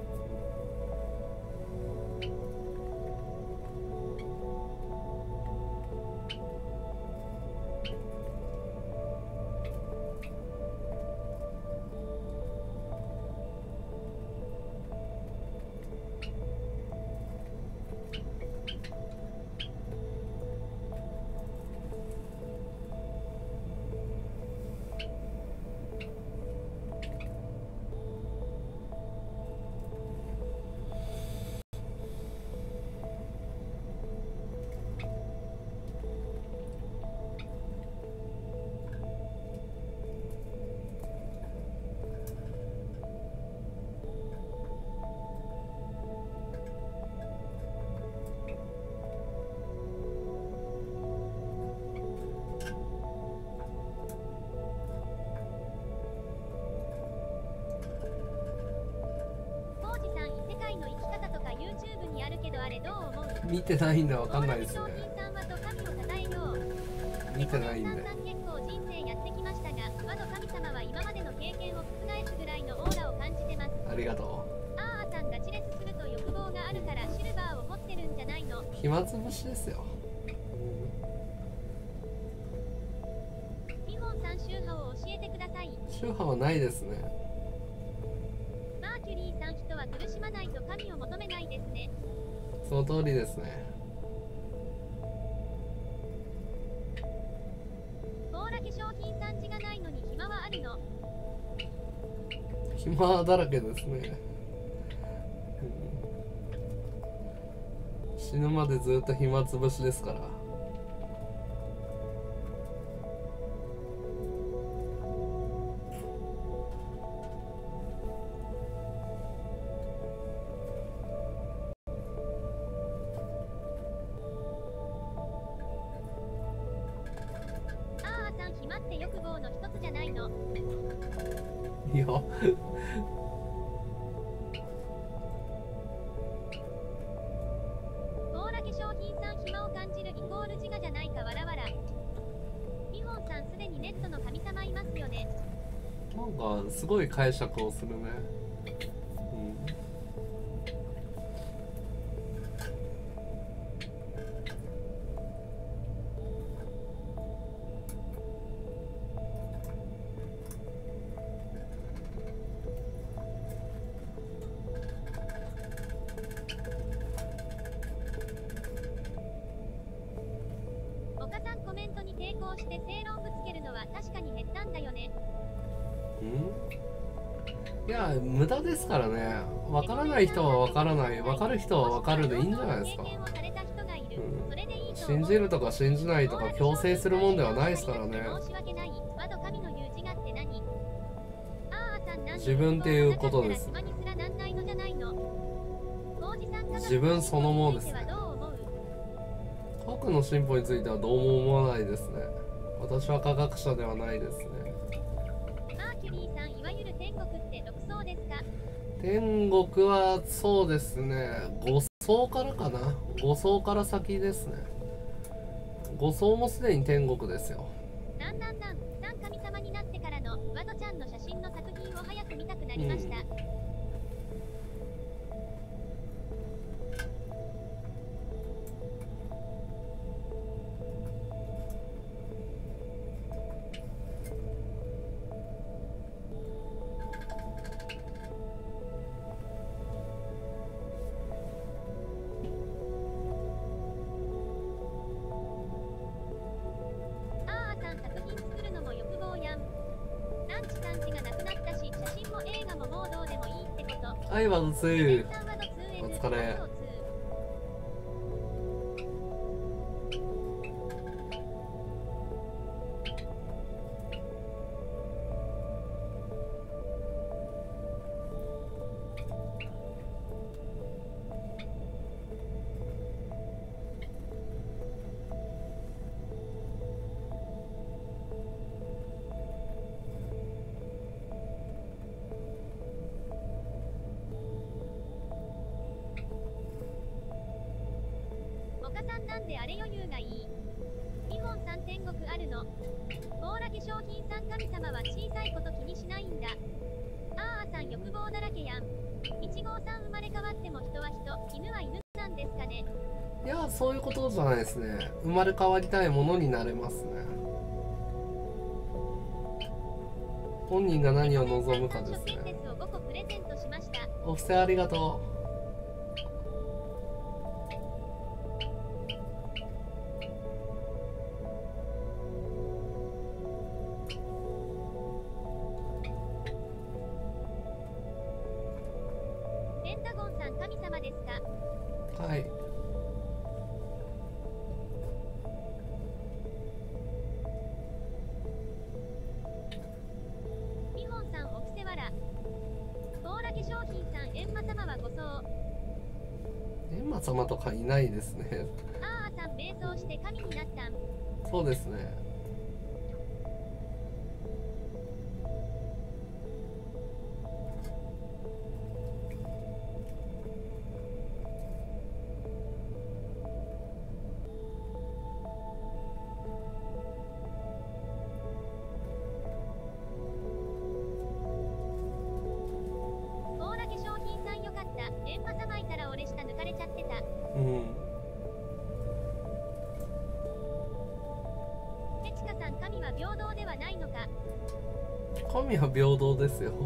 見てないんでわかんないですね。見てないんで。 結構人生やってきましたが、和の神様は今までの経験を覆すぐらいのオーラを感じてます。 ありがとう。あーあさんがチレスすると欲望があるからシルバーを持ってるんじゃないの？ 暇つぶしですよ。 ミホンさん宗派を教えてください。 宗派はないですね。 マーキュリーさん、人は苦しまないと神を求めないですね。 その通りですね。 ボーラ化粧品さん字がないのに暇はあるの？ 暇だらけですね。死ぬまでずっと暇つぶしですから。いやボーラ化粧品さん暇を感じるイコール自我じゃないかわらわら。ミホンさんすでにネットの神様いますよね。 なんかすごい解釈をするね。 して正論ぶつけるのは確かに減ったんだよね。 いや無駄ですからね。わからない人はわからない、わかる人はわかるでいいんじゃないですか。 信じるとか信じないとか強制するもんではないですからね。自分っていうことです。自分そのものですね。核の進歩についてはどうも思わないですね。私は科学者ではないですね。 マーキュリーさん、いわゆる天国って独創ですか？ 天国はそうですね、5層からかな。5層から先ですね。5層もすでに天国ですよ。 なん神様になってからのワドちゃんの写真の作品を早く見たくなりました。 はい、ワド2。お疲れ。 なんであれ余裕がいい。日本三天国あるの。甲羅化粧品さん神様は小さいこと気にしないんだ。あーあさん欲望だらけやん。1号さん生まれ変わっても人は人、犬は犬なんですかね。 いや、そういうことじゃないですね。生まれ変わりたいものになれますね。本人が何を望むかですね。お布施ありがとう。はい。 ミホンさんお布施わら。甲羅化粧品さん閻魔様はごそう。 閻魔様とかいないですね。 あーあさん瞑想して神になったん。 そうですね。 閻魔様いたら俺下抜かれちゃってた。 うん。 ペチカさん、神は平等ではないのか。 神は平等ですよ。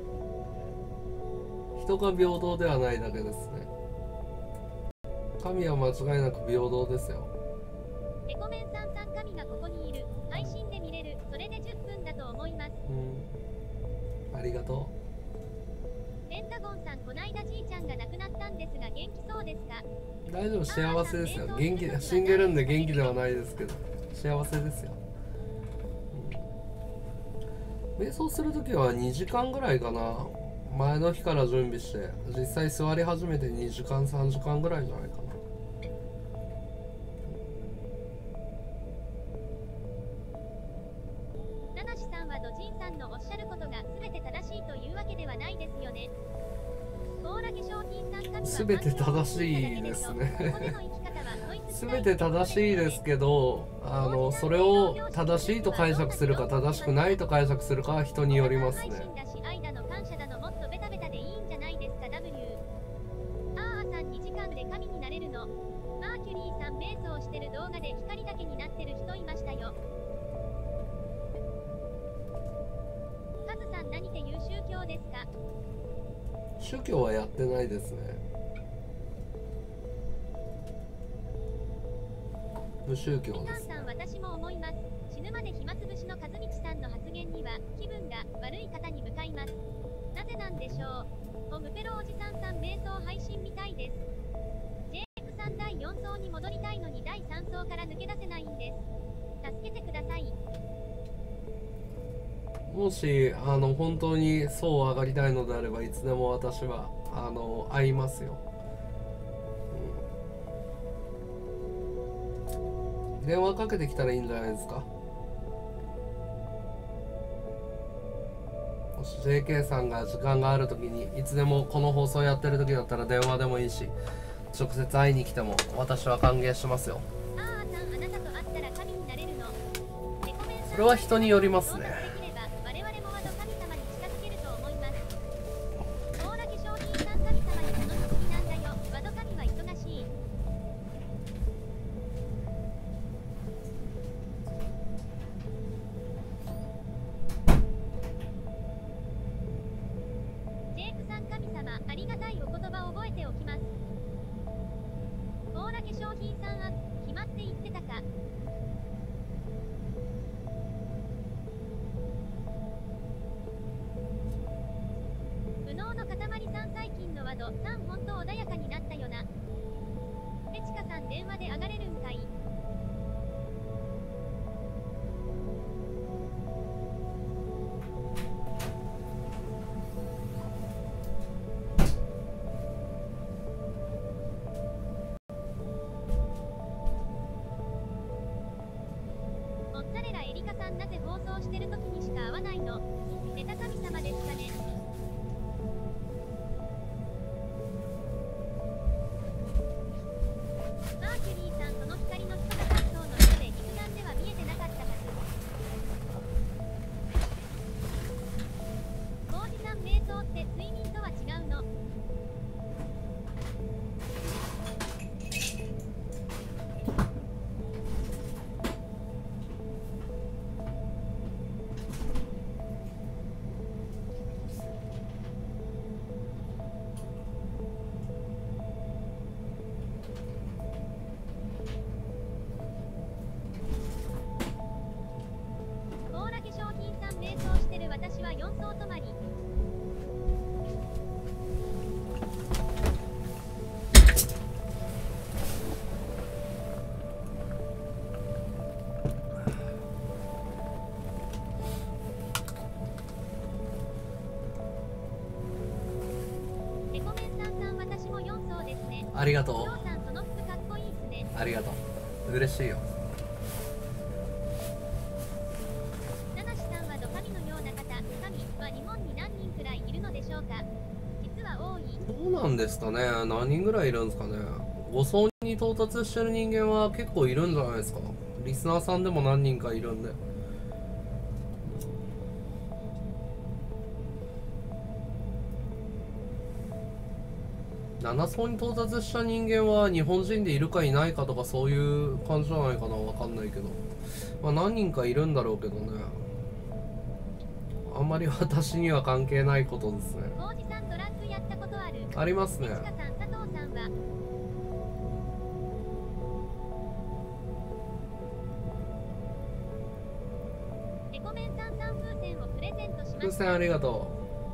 人が平等ではないだけですね。神は間違いなく平等ですよ。 エコメンさんさん、神がここにいる。配信で見れる。それで10分だと思います。 ありがとう。 ペンタゴンさん、こないだじいちゃんが亡くなったんですが元気そうですか？ 大丈夫、幸せですよ。元気、死んでるんで元気ではないですけど幸せですよ。瞑想するときは2時間ぐらいかな。前の日から準備して実際座り始めて2時間3時間ぐらいじゃないかな。 ナナシさんはドジンさんのおっしゃることが全て正しいというわけではないですよね。 全て正しいですね。全て正しいですけど、それを正しいと解釈するか正しくないと解釈するかは人によりますね。マーキュリーさん瞑想してる動画で光だけになってる人いましたよ。カズさん、何ていう宗教ですか？ 宗教はやってないですね。無宗教です。 さん、私も思います。死ぬまで暇つぶしの和道さんの発言には気分が悪い方に向かいます。なぜなんでしょう。ムペロおじさんさん瞑想配信みたいです。ジェイクさん第4層層に戻りたいのに第3層から抜け出せないんです。助けてください。 もし本当に層を上がりたいのであれば、いつでも私は会いますよ。電話かけてきたらいいんじゃないですか。もし JK さんが時間があるときに、いつでもこの放送やってるときだったら電話でもいいし、直接会いに来ても私は歓迎しますよ。 あーさん、あなたと会ったら神になれるの。 それは人によりますね。 我々もワド神様に近づけると思います。大ラ化粧品さん、神様に頼む気なんだよ。ワド神は忙しい。ジェイクさん、神様ありがたいお言葉を覚えておきます。大ラ化粧品さん、あ、決まって言ってたか。無能の塊さん、最近のワドさん、ほんと穏やかになったよな。ペチカさん、電話で上がれるんかい。モッツァレラエリカさん、なぜ放送してる時にしか会わないの。ネタ神様ですかね。マーキュリーさん、その光の人が関東の人で肉眼では見えてなかったはず。浩二さん、瞑想って睡眠とは違うの。大ラ化粧品さん、瞑想してる私は4層止まり。エコメンさんさん、私も4層ですね。 ありがとジョーさん、その服かっこいいっすね。 う。ありがとう。嬉しいよ。 ナナシさんはド神のような方、神は日本に何人くらいいるのでしょうか。実は多い。 どうなんですかね。何人ぐらいいるんですかね。5層に到達してる人間は結構いるんじゃないですか。リスナーさんでも何人かいるんで。7層に到達した人間は日本人でいるかいないかとかそういう感じじゃないかな。わかんないけど、まあ何人かいるんだろうけどね。あんまり私には関係ないことですね。 浩二さん、ドラッグやったことある。 ありますねペチ。カさん、佐藤さんは。エコメンさん、さん風船をプレゼントしま風した。 船ありがと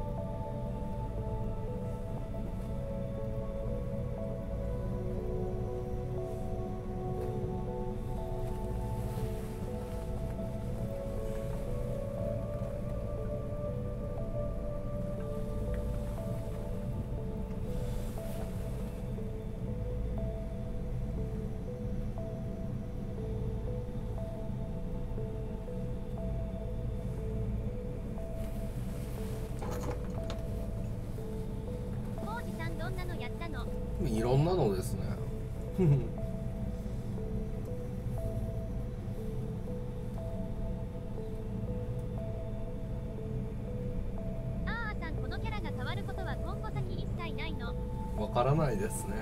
浩二さん、どんなのやったの。 う。いろんなのですね。 あーさん、このキャラが変わることは今後先一切ないの。 わからないですね。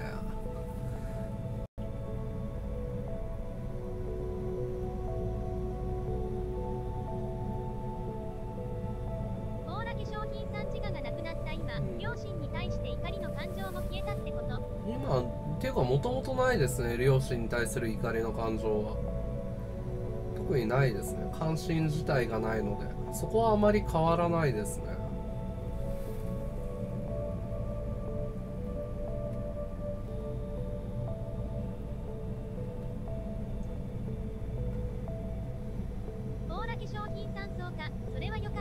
大ラ化粧品さん、自我がなくなった今、両親に対して怒りの感情も消えたってこと。 今っていうかもともとないですね。両親に対する怒りの感情は特にないですね。関心自体がないので、そこはあまり変わらないですね。 感想か。それは良かった。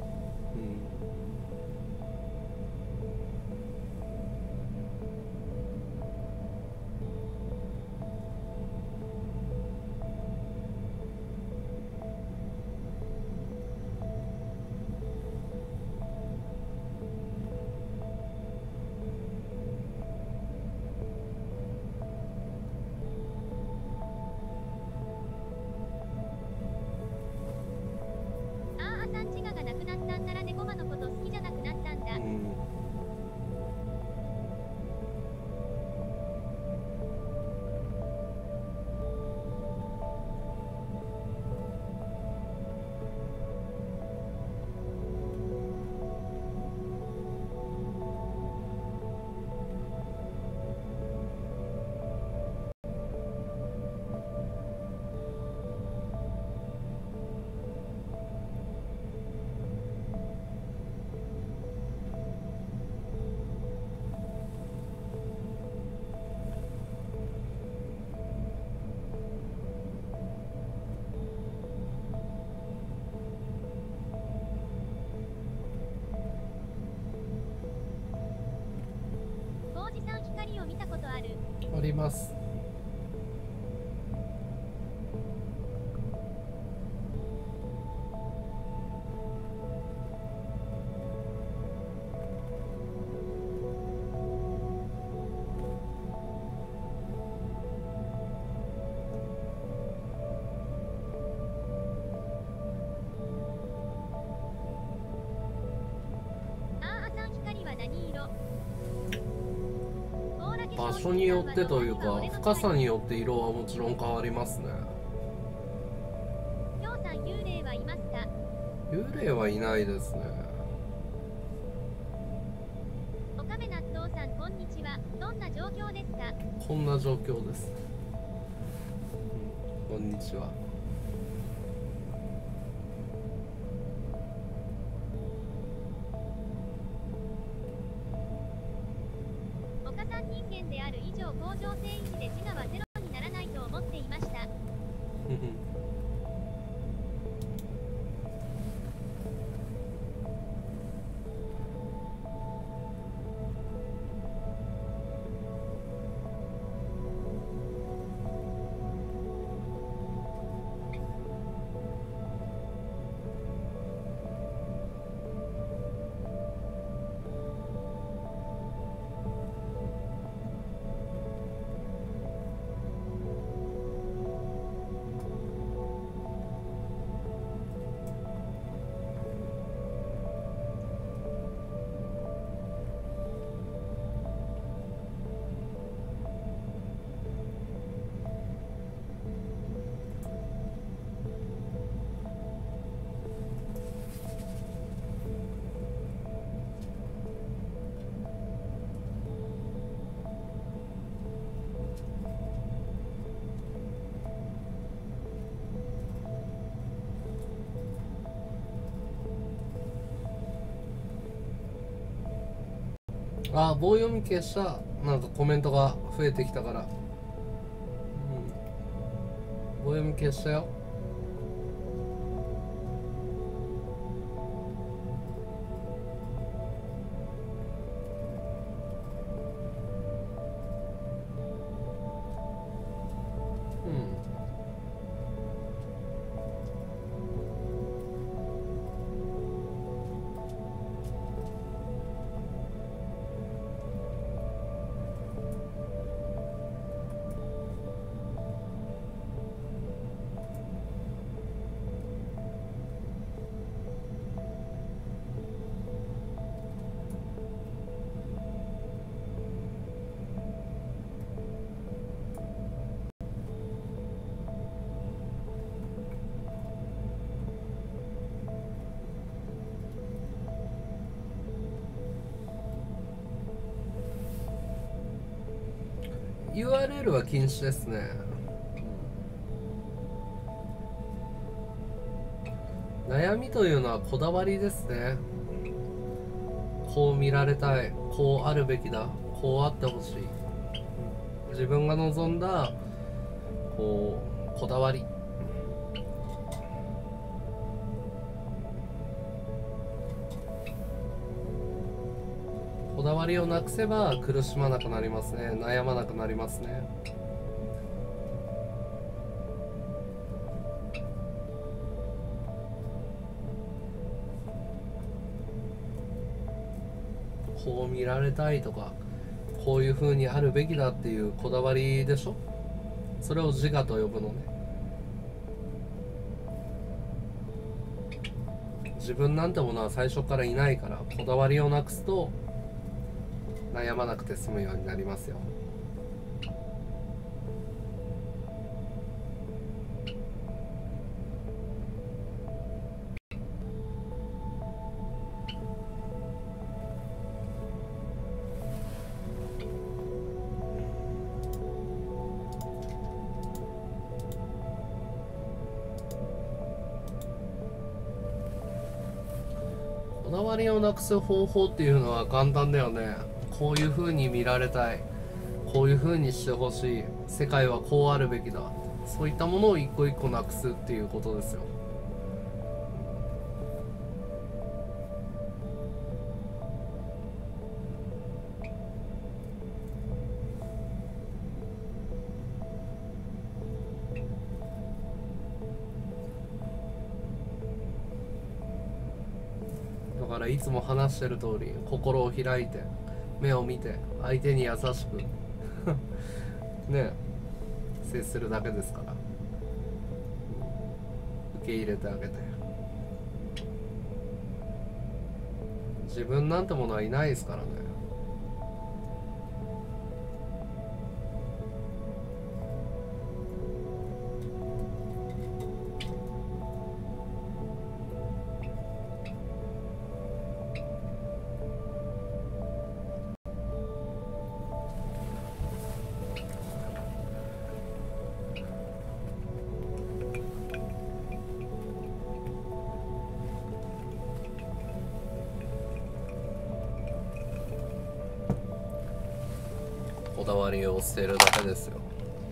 さん自我がなくなったんなら猫間のこと好きじゃなくなったんだ。おじさん光を見たことある？ あります。場所によってというか深さによって色はもちろん変わりますね。 りょうさん、幽霊はいますか？ 幽霊はいないですね。 おかめ納豆さん、こんにちは。どんな状況ですか？ こんな状況です。こんにちは。 岡さん、人間である以上恒常性維持で自我はゼロにならないと思っていました。 あ、棒読み消した。なんかコメントが増えてきたから、棒読み消したよ。URL は禁止ですね。悩みというのはこだわりですね。こう見られたい、こうあるべきだ、こうあってほしい。自分が望んだこだわり。 こだわりをなくせば苦しまなくなりますね。悩まなくなりますね。こう見られたいとか、こういう風にあるべきだっていうこだわりでしょ。それを自我と呼ぶのね。自分なんてものは最初からいないから、こだわりをなくすと悩まなくて済むようになりますよ。こだわりをなくす方法っていうのは簡単だよね。こういう風に見られたい、こういう風にしてほしい、世界はこうあるべきだ、そういったものを一個一個なくすっていうことですよ。だからいつも話してる通り、心を開いて目を見て相手に優しくね接するだけですから、受け入れてあげて。自分なんてものはいないですからね。こだわりを捨てるだけですよ。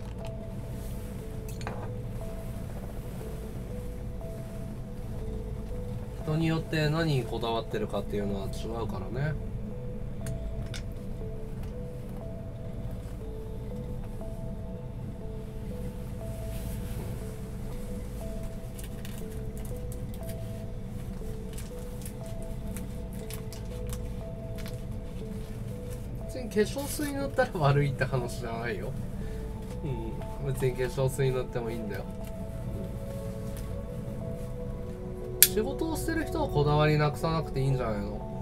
人によって何にこだわってるかっていうのは違うからね。別に化粧水塗ったら悪いって話じゃないよ。別に化粧水塗ってもいいんだよ。仕事をしてる人はこだわりなくさなくていいんじゃないの。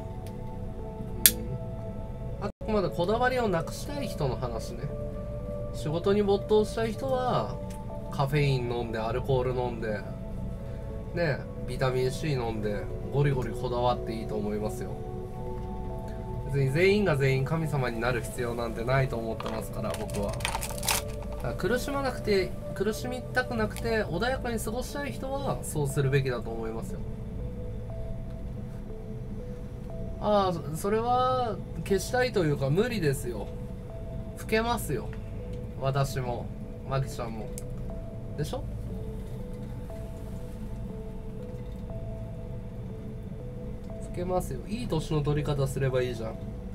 あくまでこだわりをなくしたい人の話ね。仕事に没頭したい人はカフェイン飲んで、アルコール飲んでね、ビタミン C 飲んでゴリゴリこだわっていいと思いますよ。別に全員が全員神様になる必要なんてないと思ってますから、僕は。だから苦しまなくて、苦しみたくなくて穏やかに過ごしたい人はそうするべきだと思いますよ。ああ、それは消したいというか無理ですよ。老けますよ、私もマキちゃんも。でしょ。老けますよ。いい年の取り方すればいいじゃん。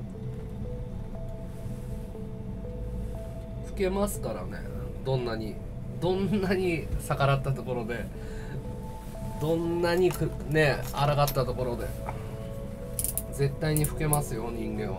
老けますからね。どんなに逆らったところで、どんなに抗ったところで絶対に老けますよ、人間は。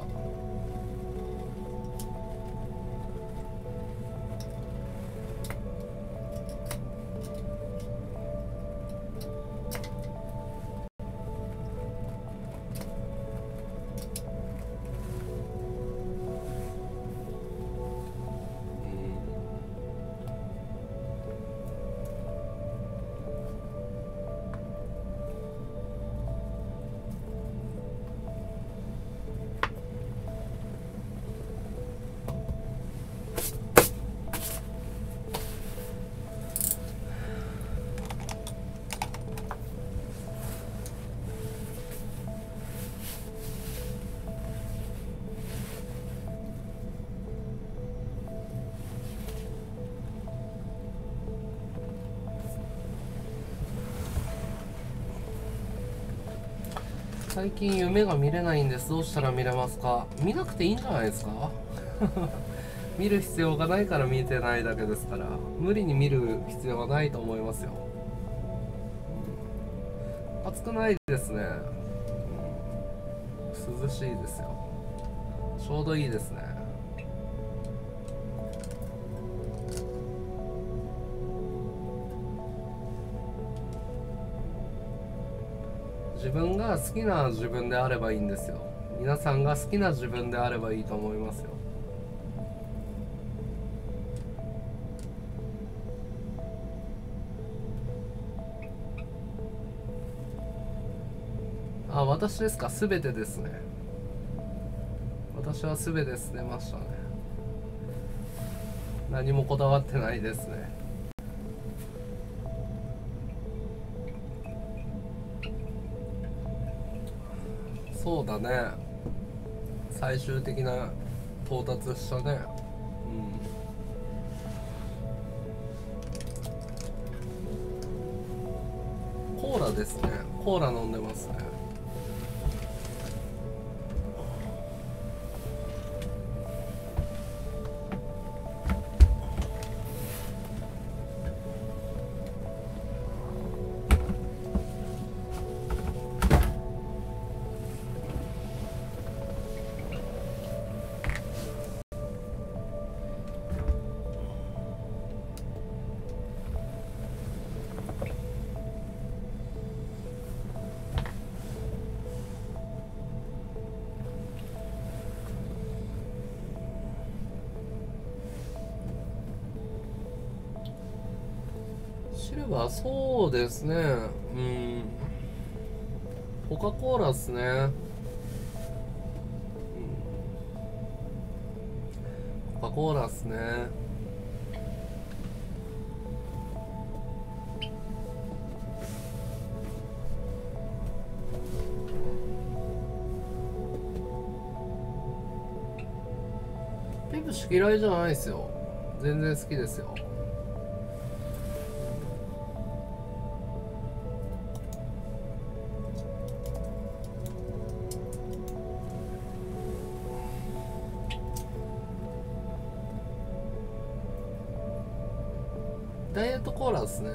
最近夢が見れないんです。どうしたら見れますか？見なくていいんじゃないですか？見る必要がないから見てないだけですから、無理に見る必要はないと思いますよ。暑くないですね、涼しいですよ。ちょうどいいですね。自分が好きな自分であればいいんですよ。皆さんが好きな自分であればいいと思いますよ。あ、私ですか？全てですね。私は全て捨てましたね。何もこだわってないですね。そうだね、最終的な到達したね。コーラですね。コーラ飲んでますね。シルバー、そうですね。コカ・コーラっすね。コカ・コーラっすね。ペプシ嫌いじゃないですよ。全然好きですよ。ダイエットコーラですね。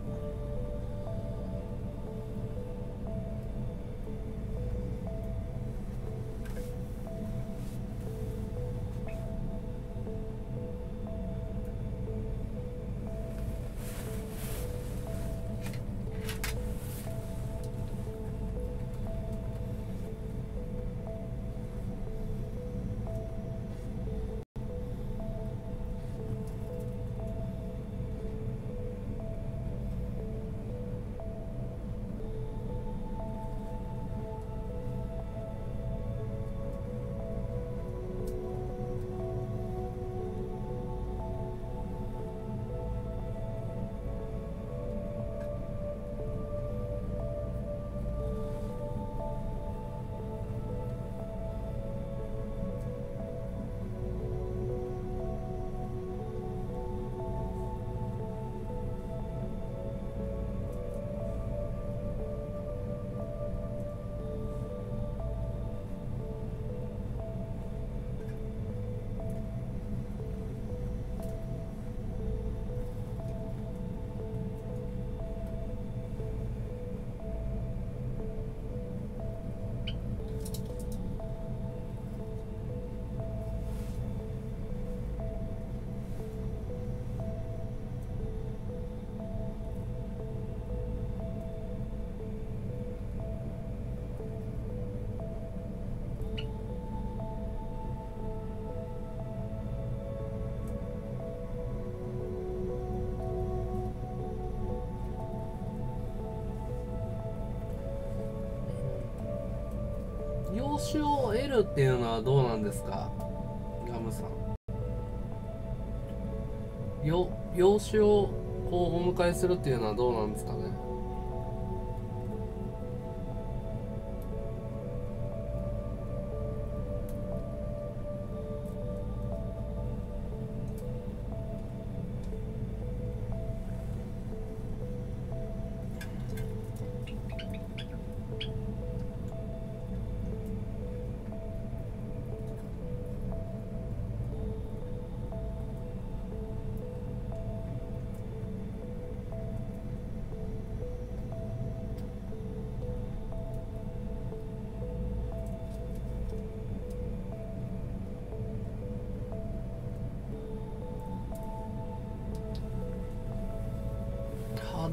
養子を得るっていうのはどうなんですか、ガムさん。養子をこうお迎えするっていうのはどうなんですかね。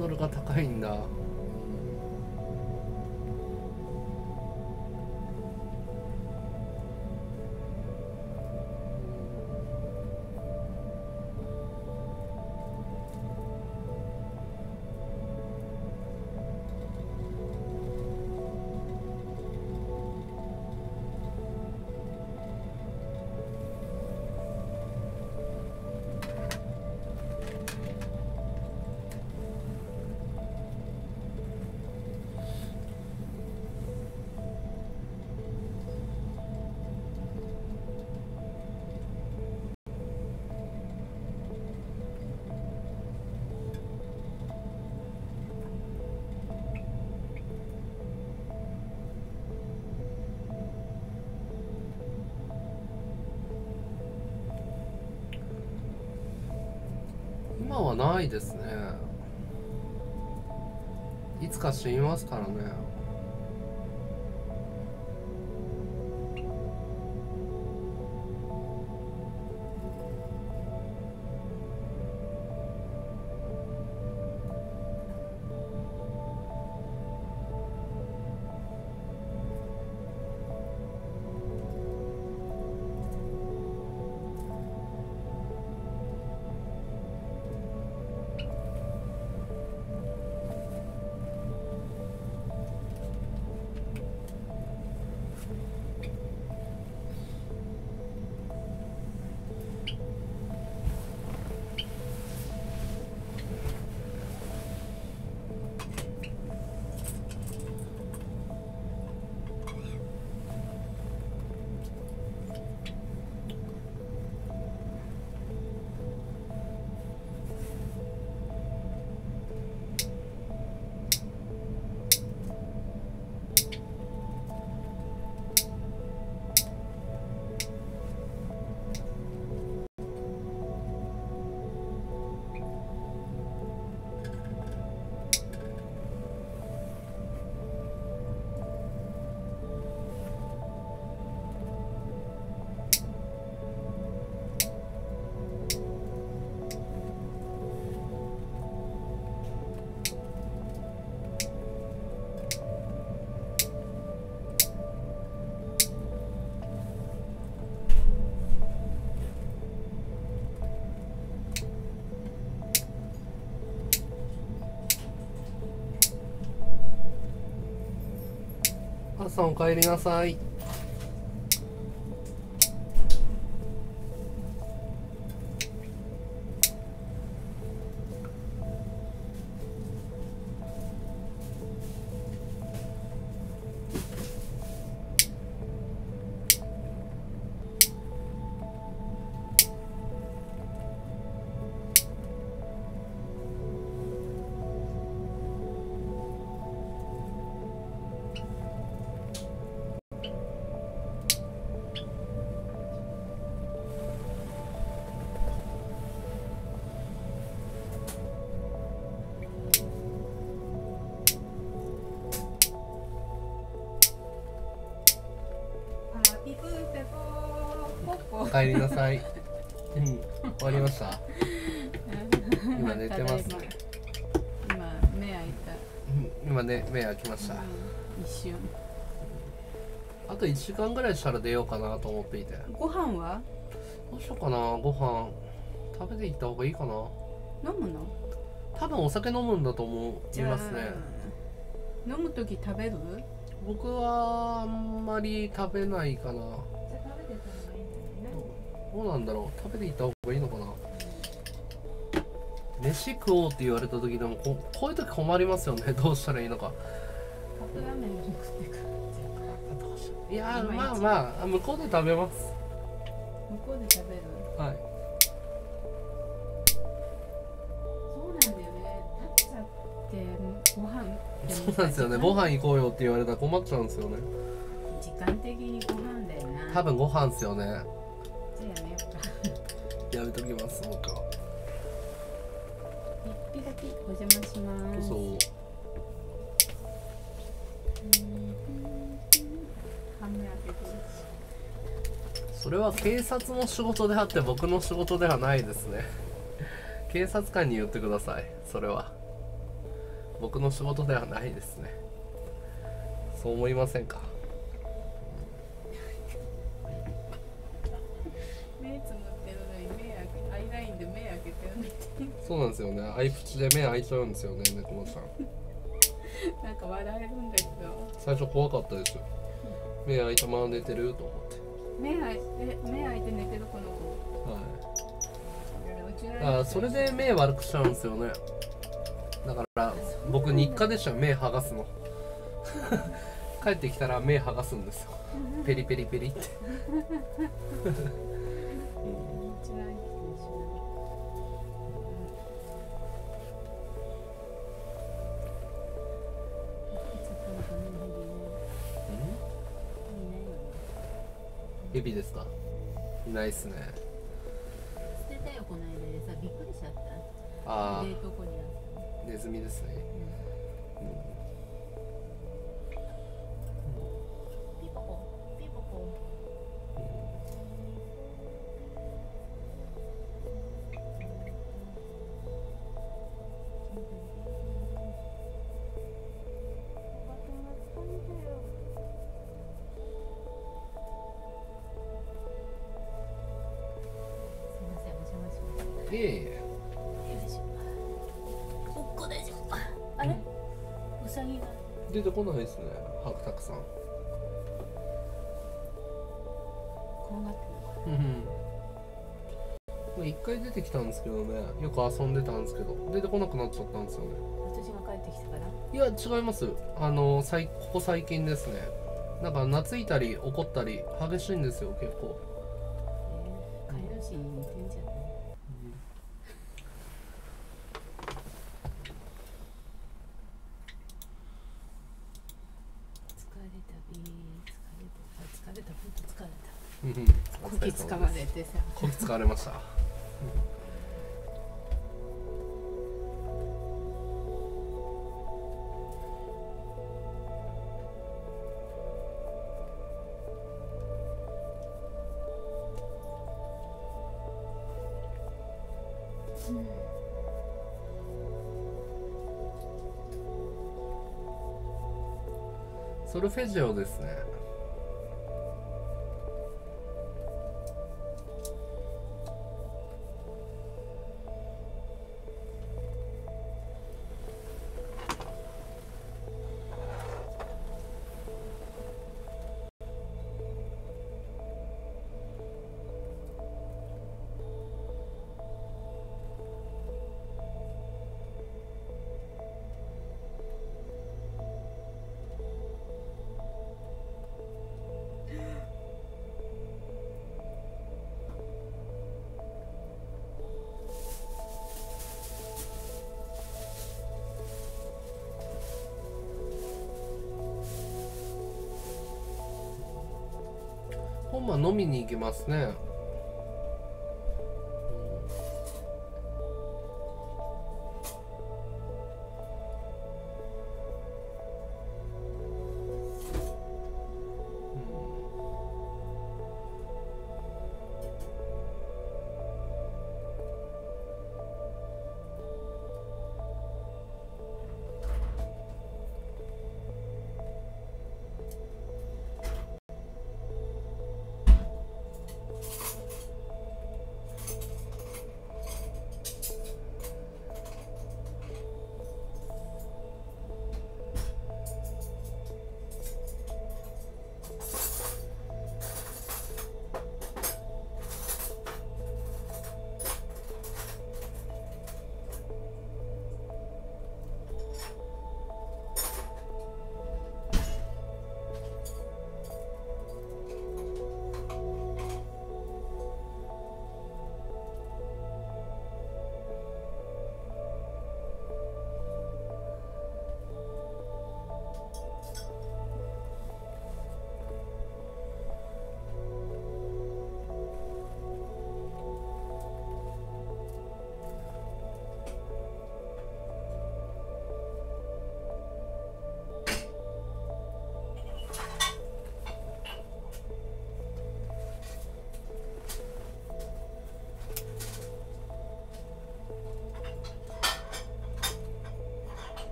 ドルが高いんだ。今はないですね。いつか死にますからね。母さんお帰りなさい。お帰りなさい。終わりました。今寝てます。 今目開いた。 今ね、目開きました。 一瞬。 あと1時間ぐらいしたら出ようかなと思っていて。 ご飯は？ どうしようかな。ご飯食べていった方がいいかな。 飲むの？ 多分お酒飲むんだと思いますね。 飲むとき食べる？ 僕はあんまり食べないかな。 じゃあ食べてた方がいいんだよね。 どうなんだろう。食べていった方がいいのかな。飯食おうって言われた時でもこういう時困りますよね。どうしたらいいのか。 カップラーメンでも食ってくる。 いやー、まあまあ向こうで食べます。 向こうで食べる？ はい。 そうなんだよね。食べちゃってご飯ってそうなんですよね。ご飯行こうよって言われたら困っちゃうんですよね。 時間的にご飯だよな。 多分ご飯ですよね。 じゃあやめようか。 やめときます。僕は。 ピッピだけお邪魔します。 そう。 半目開けてるし。 それは警察の仕事であって僕の仕事ではないですね。警察官に言ってください。それは。 僕の仕事ではないですね。そう思いませんか？ 目つむってるのにアイラインで目開けてるのにそうなんですよね。アイプチで目開いちゃうんですよね、猫本さん。 なんか笑えるんですよ。 最初怖かったです。目開いたまま寝てると思って。 目開いて寝てるこの子。 はうちい。それで目悪くしちゃうんですよね。だから僕日課でした、目剥がすの。帰ってきたら目剥がすんですよ。ペリペリペリって。 うちの兄貴と一緒ヘビですか？いないっすね。 捨てたよこの間でさ、びっくりしちゃった。 あ冷凍庫にあった。 あ、ネズミですね。 ピポポピポポ。すみません、お邪魔しました。 いえいえ。 よいしょ。おっこ大丈夫。あれ？うさぎが。 出てこないですね、白沢さん。 転がってる。 一回出てきたんですけどね、よく遊んでたんですけど、出てこなくなっちゃったんですよね。 私が帰ってきてから。 いや、違います。ここ最近ですね。なんか懐いたり怒ったり激しいんですよ、結構。 飼い主に似てんじゃない？疲れた、ほんと疲れた。こき使われてさ。 こき使われました。ソルフェジオですね。本番飲みに行きますね。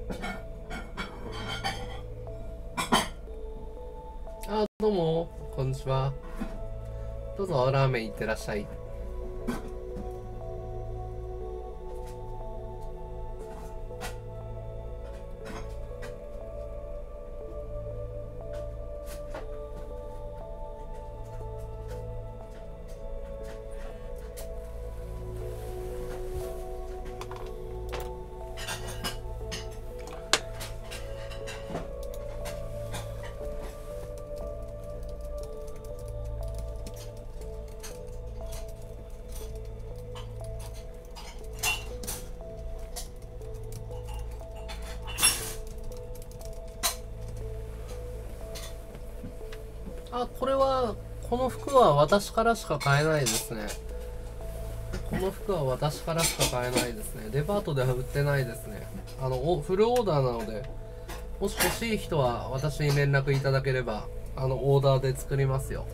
あ、どうもこんにちは。どうぞラーメンいってらっしゃい。あ、この服は私からしか買えないですね。この服は私からしか買えないですね。デパートでは売ってないですね。フルオーダーなので、もし欲しい人は私に連絡いただければ、オーダーで作りますよ。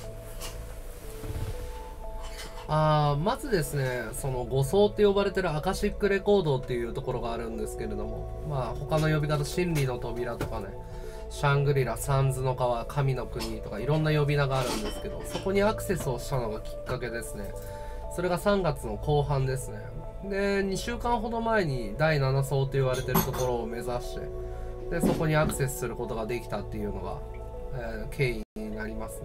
まずですね、その5層って呼ばれてるアカシックレコードっていうところがあるんですけれども、他の呼び方、真理の扉とかね、シャングリラ、サンズの川、神の国とかいろんな呼び名があるんですけど、そこにアクセスをしたのがきっかけですね。それが3月の後半ですね。で、2週間ほど前に第7層と言われてるところを目指して、でそこにアクセスすることができたっていうのが、経緯になりますね。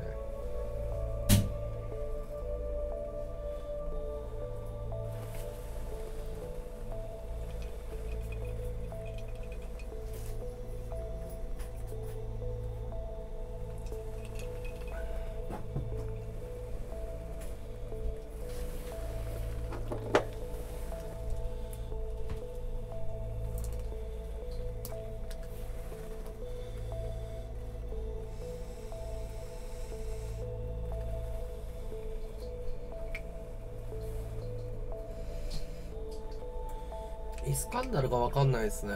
イスカンダルがわかんないですね。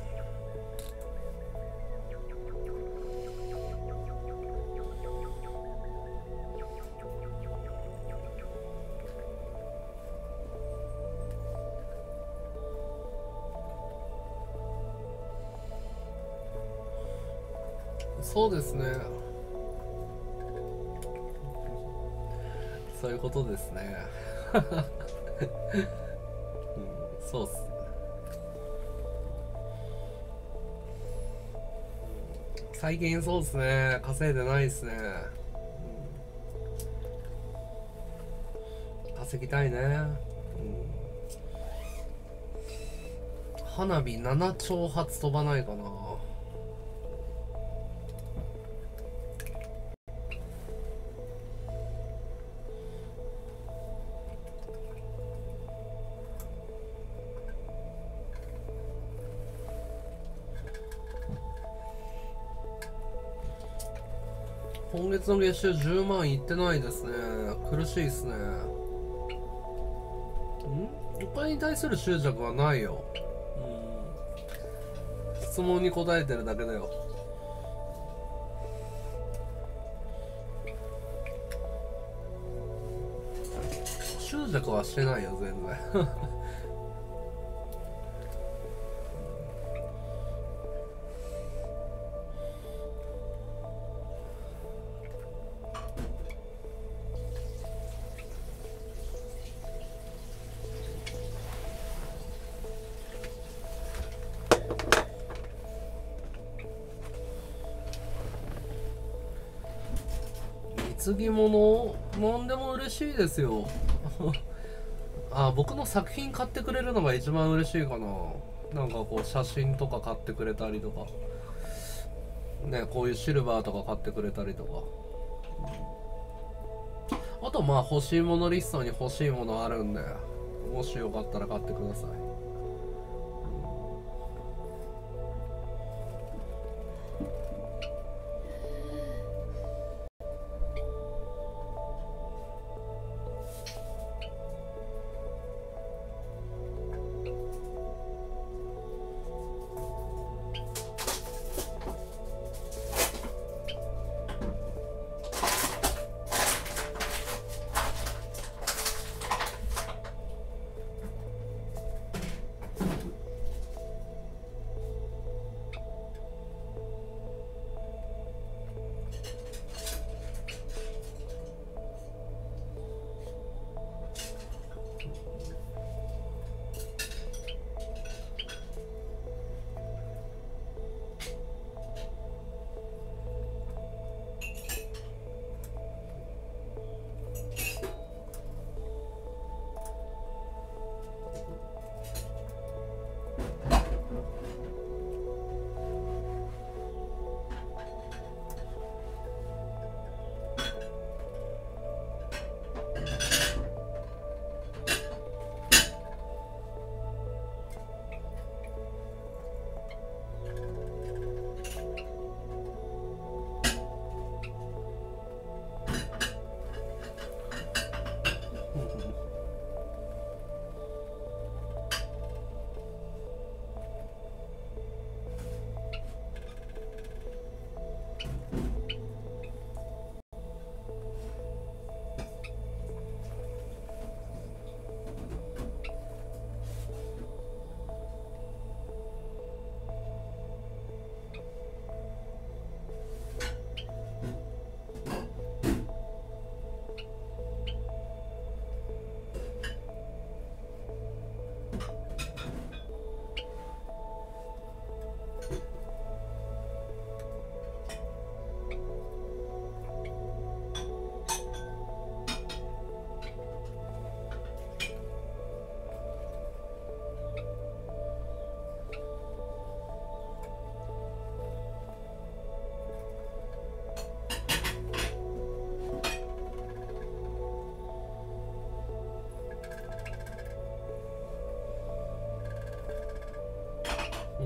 そうですね。そういうことですね。そうっす。最近そうですね。稼いでないですね。稼ぎたいね。花火7丁発飛ばないかな。今月の月収10万いってないですね。苦しいですね。お金に対する執着はないよ。質問に答えてるだけだよ。執着はしてないよ全然。貢ぎ物なんでも嬉しいですよ。僕の作品買ってくれるのが一番嬉しいかな。なんかこう写真とか買ってくれたりとかね、こういうシルバーとか買ってくれたりとか、あと欲しいものリストに欲しいものあるんで、もしよかったら買ってください。 うんうん。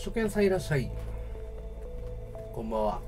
初見さんいらっしゃい。こんばんは。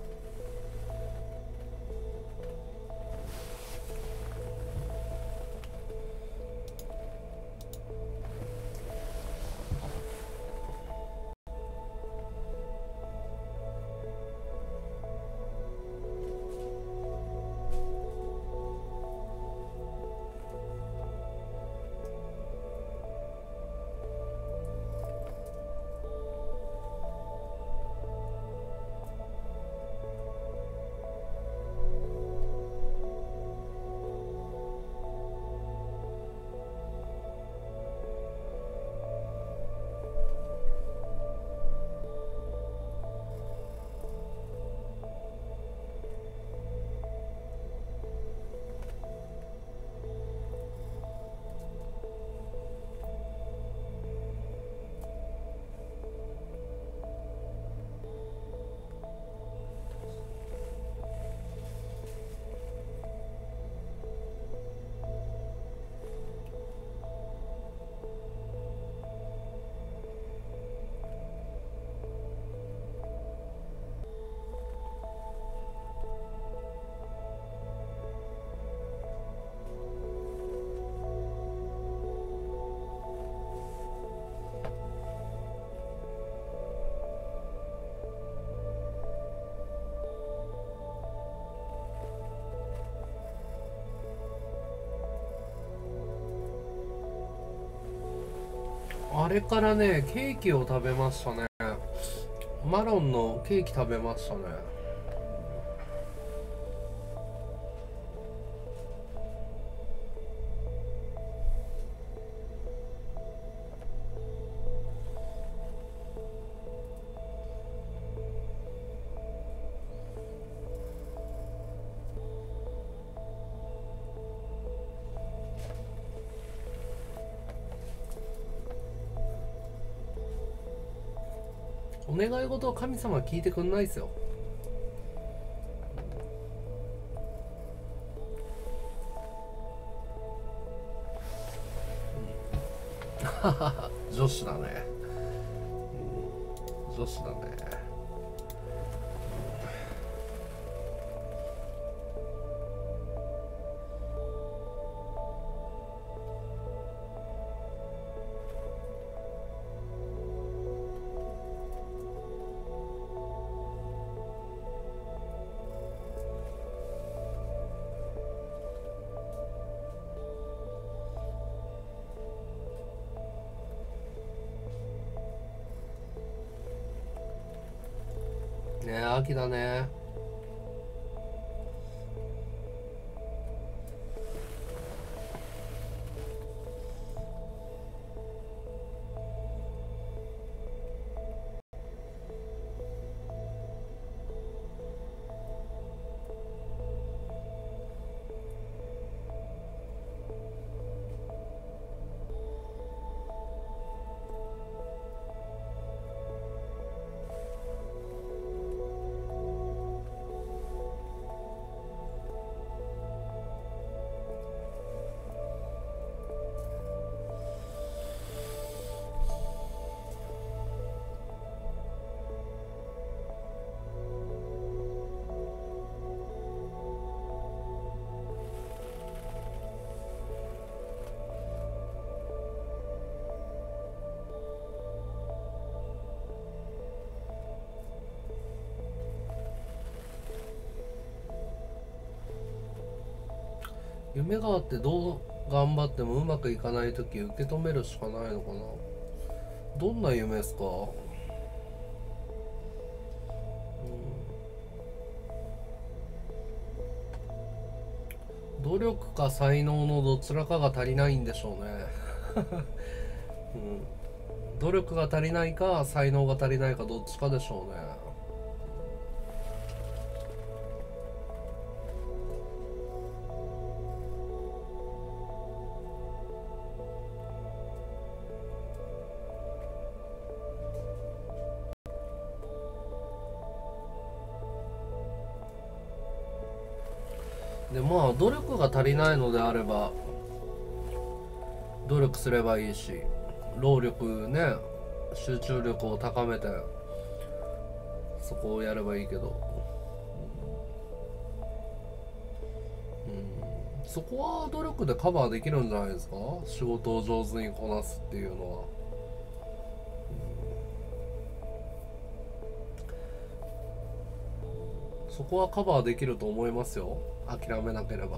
あれからね、ケーキを食べましたね。マロンのケーキ食べましたね。お願い事を神様は聞いてくんないですよ。女子だね、女子だね。ねえ、秋だね。夢があってどう頑張ってもうまくいかないとき受け止めるしかないのかな。どんな夢ですか？努力か才能のどちらかが足りないんでしょうね、努力が足りないか才能が足りないかどっちかでしょうね。でまあ努力が足りないのであれば努力すればいいし、労力ね集中力を高めてそこをやればいいけど、そこは努力でカバーできるんじゃないですか。仕事を上手にこなすっていうのは。そこはカバーできると思いますよ、諦めなければ。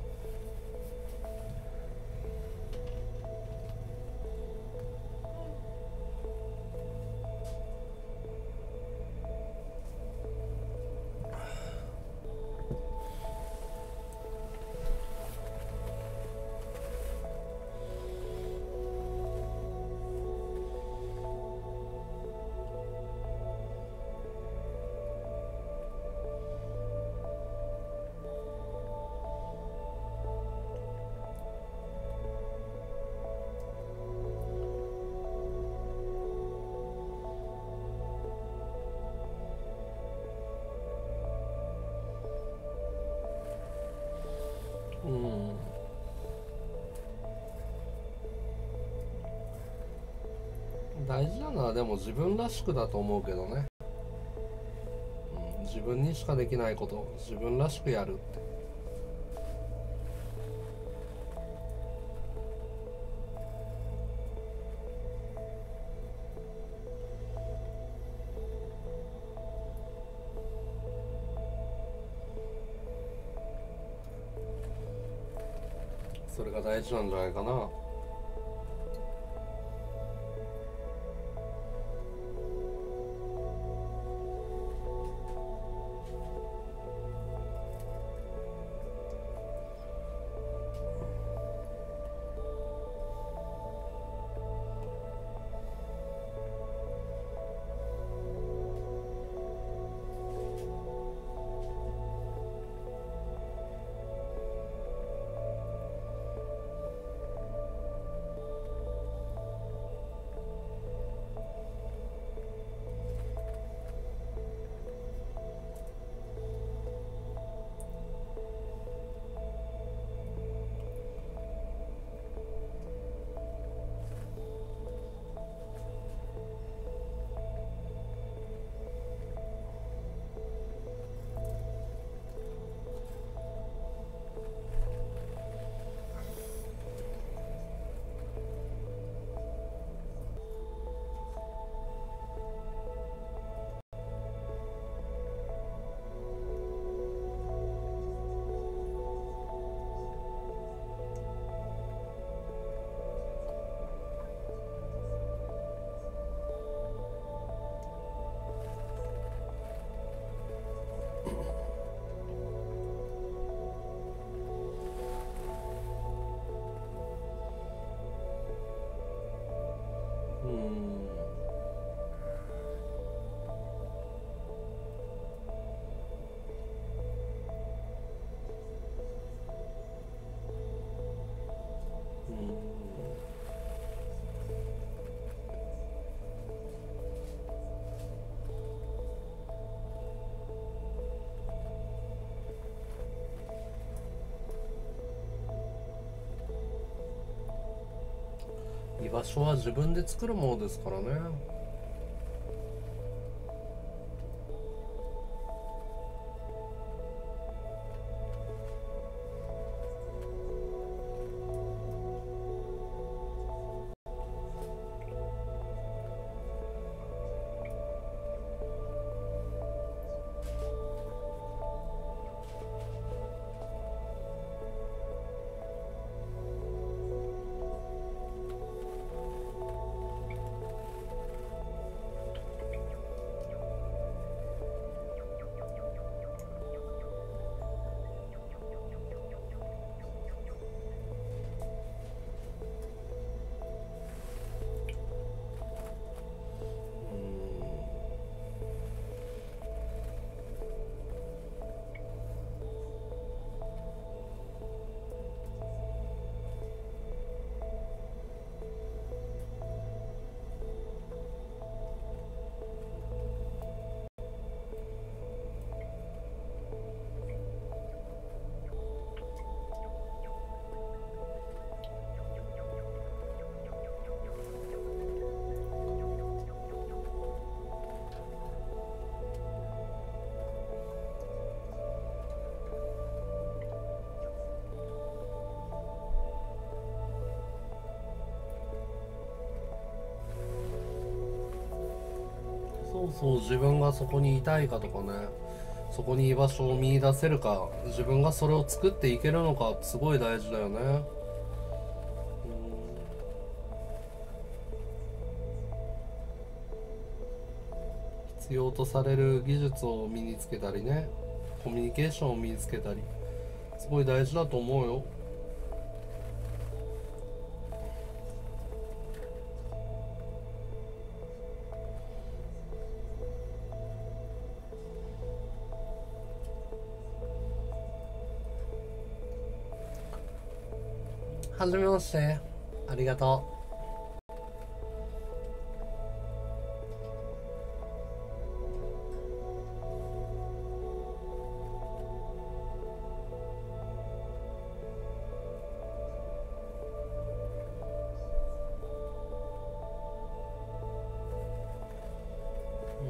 大事なのはでも自分らしくだと思うけどね、自分にしかできないことを自分らしくやるって。それが大事なんじゃないかな。居場所は自分で作るものですからね。 そうそう、自分がそこにいたいかとかね、そこに居場所を見出せるか、自分がそれを作っていけるのか、すごい大事だよね。必要とされる技術を身につけたりね、コミュニケーションを身につけたり、すごい大事だと思うよ。はじめまして、ありがとう。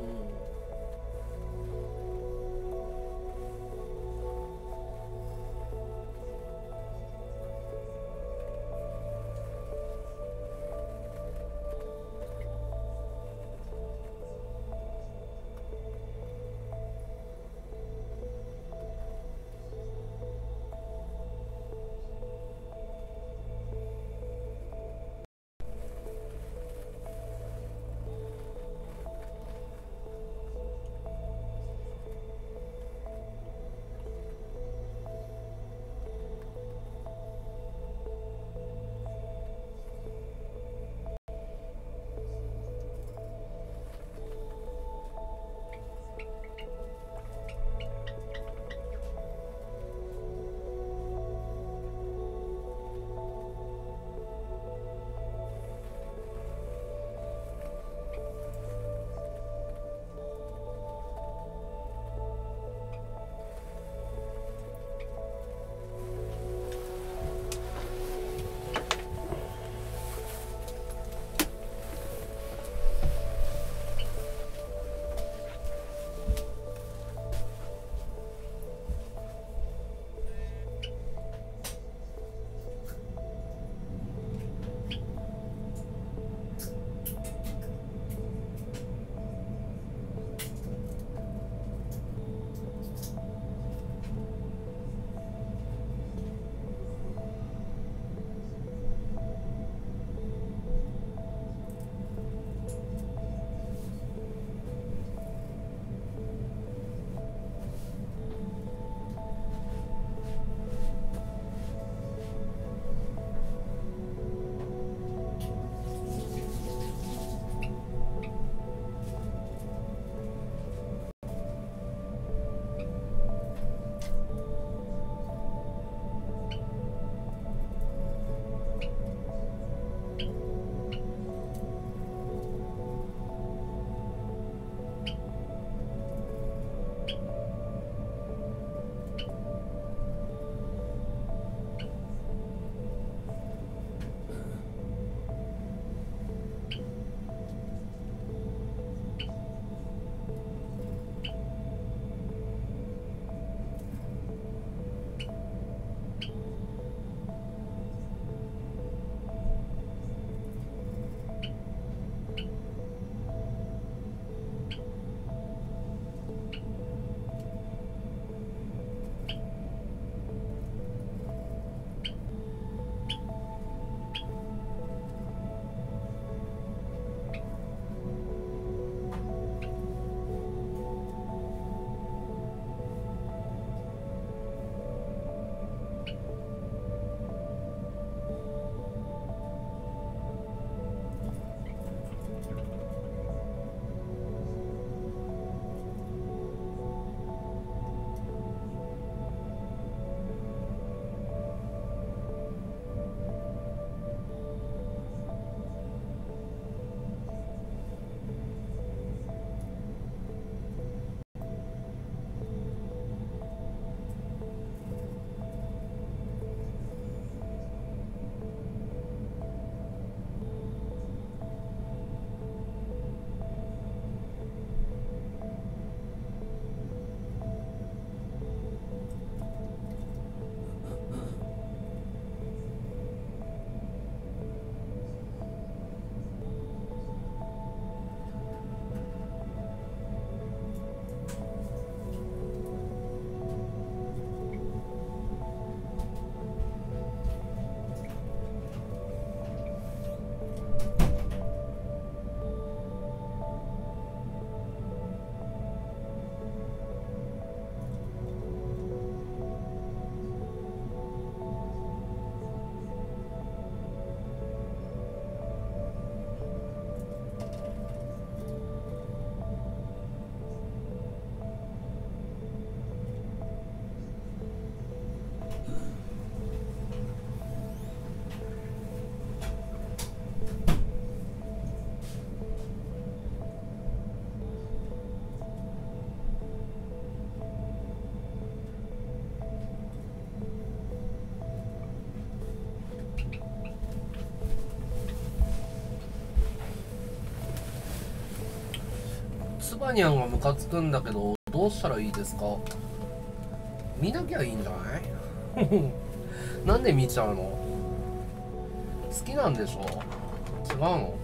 バニャンがムカつくんだけど、どうしたらいいですか？見なきゃいいんじゃないなんで見ちゃうの？好きなんでしょ？違うの？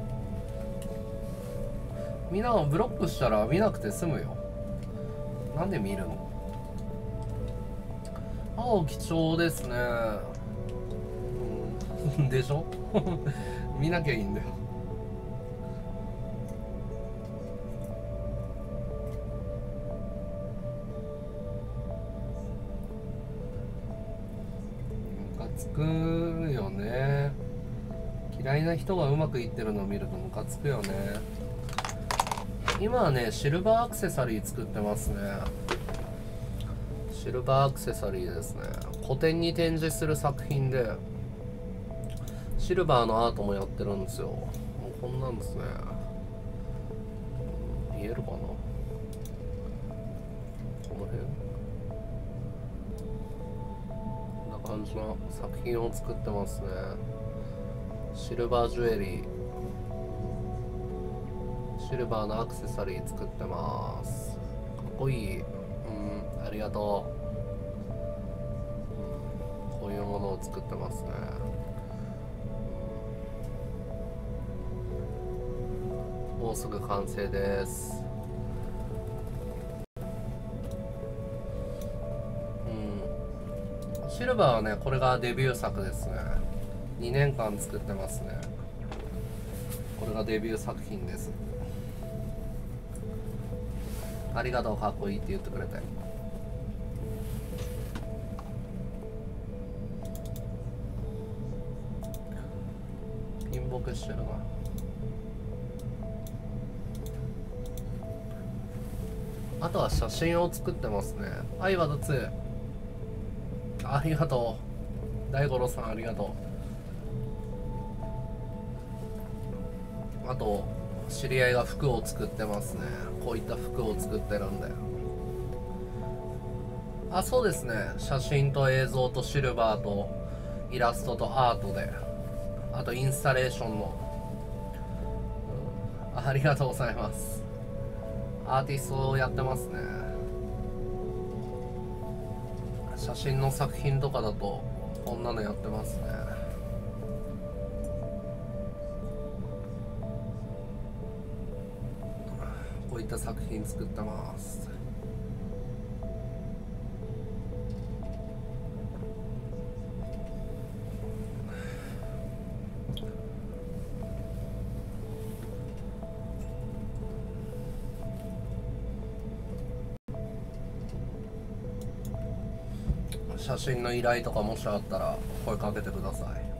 みんなブロックしたら見なくて済むよ。なんで見るの？青貴重ですね。でしょ見なきゃいいんだよ。ムカつくよね。嫌いな人がうまくいってるのを見るとムカつくよね。今はね、シルバーアクセサリー作ってますね。シルバーアクセサリーですね。個展に展示する作品でシルバーのアートもやってるんですよ。もうこんなんですね。見えるかな、この辺。こんな感じの作品を作ってますね。シルバージュエリー、シルバーのアクセサリー作ってます。かっこいい。ありがとう。こういうものを作ってますね。もうすぐ完成です。シルバーはね、これがデビュー作ですね。2年間作ってますね。これがデビュー作品です。ありがとう、かっこいいって言ってくれて。ピンボケしてるな。あとは写真を作ってますね。はい、ワドツー。ありがとう。大五郎さん、ありがとう。あと、知り合いが服を作ってますね。こういった服を作ってるんで。あ、そうですね。写真と映像とシルバーとイラストとアートで。あとインスタレーションの。ありがとうございます。アーティストをやってますね。写真の作品とかだとこんなのやってますね。こういった作品作ってます。写真の依頼とかもしあったら声かけてください。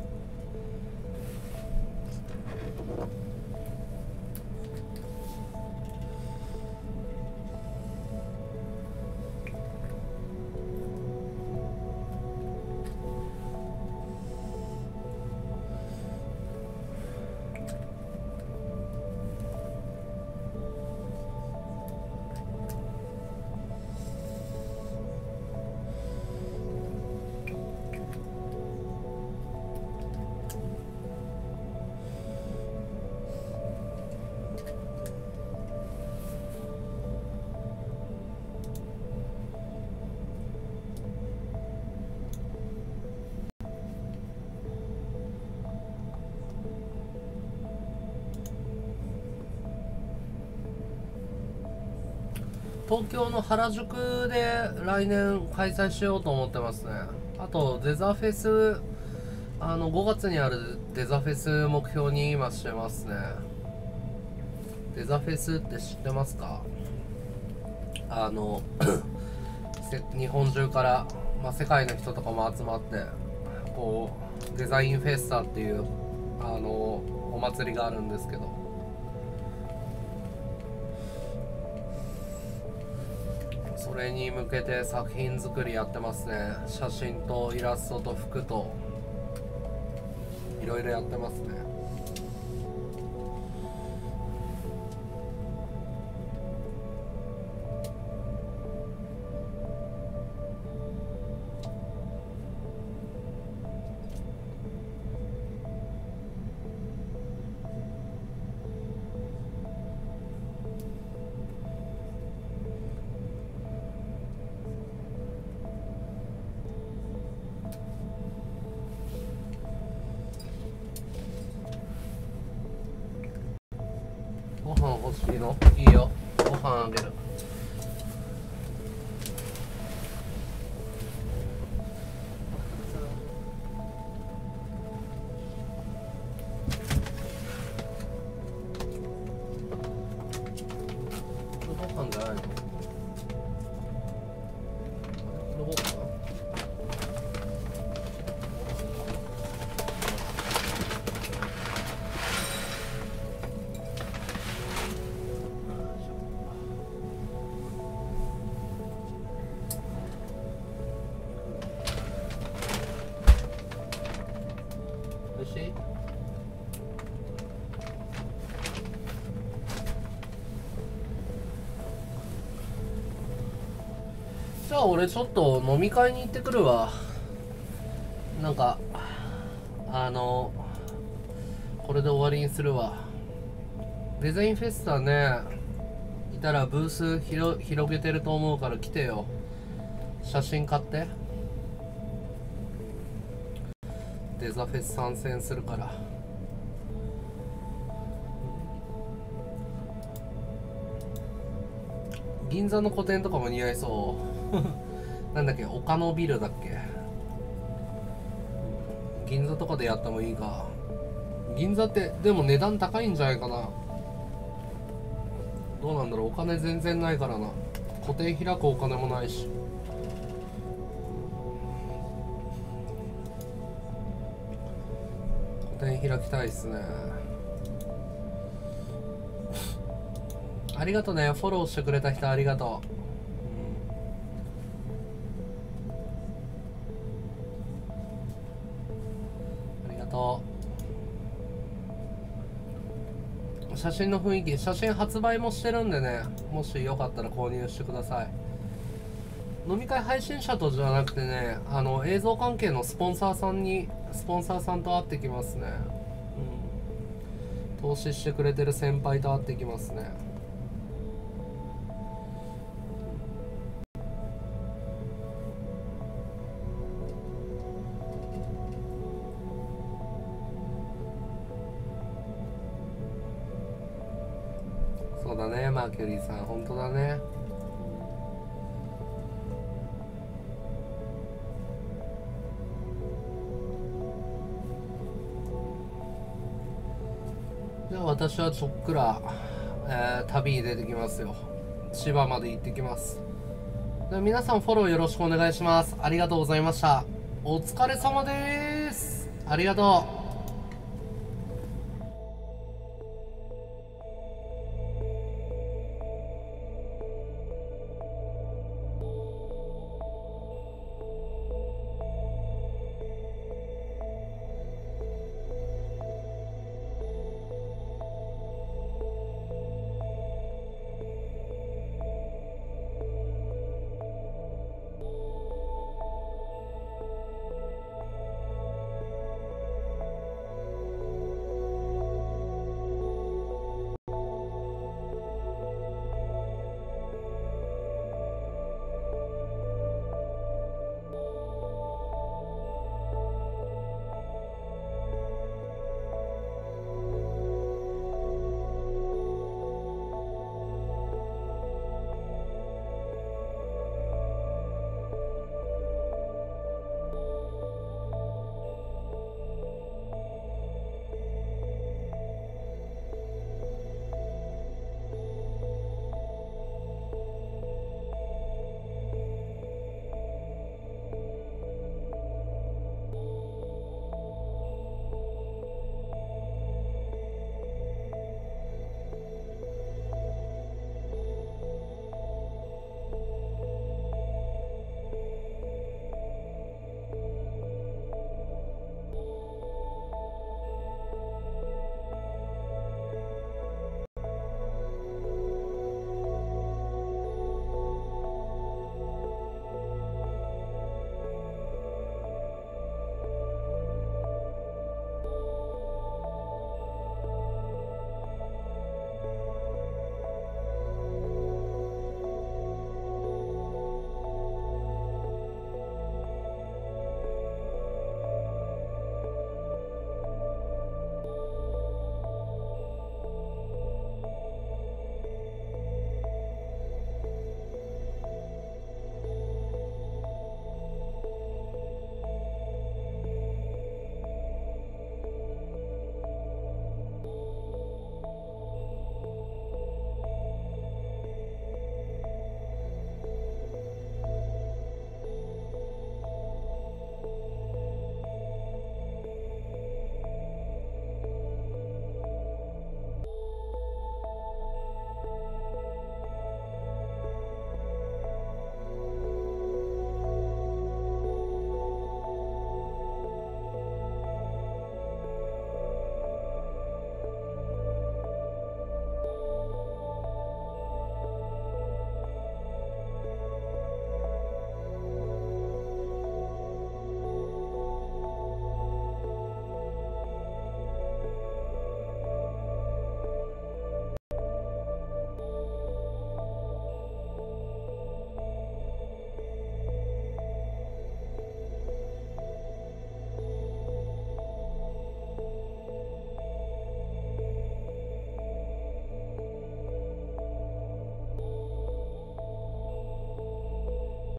東京の原宿で来年開催しようと思ってますね。あとデザフェス、5月にあるデザフェス目標に今してますね。デザフェスって知ってますか？日本中から、世界の人とかも集まってこうデザインフェスタっていうお祭りがあるんですけど、それに向けて作品作りやってますね。写真とイラストと服といろいろやってますね。 の？いいよ、ご飯あげる。ご飯じゃないの？これご飯？美味しい？じゃあ俺ちょっと飲み会に行ってくるわ。なんかこれで終わりにするわ。デザインフェスタね、いたらブース広げてると思うから来てよ。写真買って。デザフェス参戦するから。銀座の個展とかも似合いそうなんだっけ、岡野ビルだっけ。銀座とかでやってもいいか。銀座ってでも値段高いんじゃないかな。どうなんだろう、お金全然ないからな。個展開くお金もないし。個展開きたいっすね。ありがとうね、フォローしてくれた人ありがとう、ありがとう。写真の雰囲気、写真発売もしてるんでね、もしよかったら購入してください。飲み会配信者とじゃなくてね、映像関係のスポンサーさんと会ってきますね。投資してくれてる先輩と会ってきますね。そうだね、マーキュリーさん、本当だね。じゃあ私はちょっくら、旅に出てきますよ。千葉まで行ってきます。では皆さんフォローよろしくお願いします。ありがとうございました。お疲れ様です。ありがとう。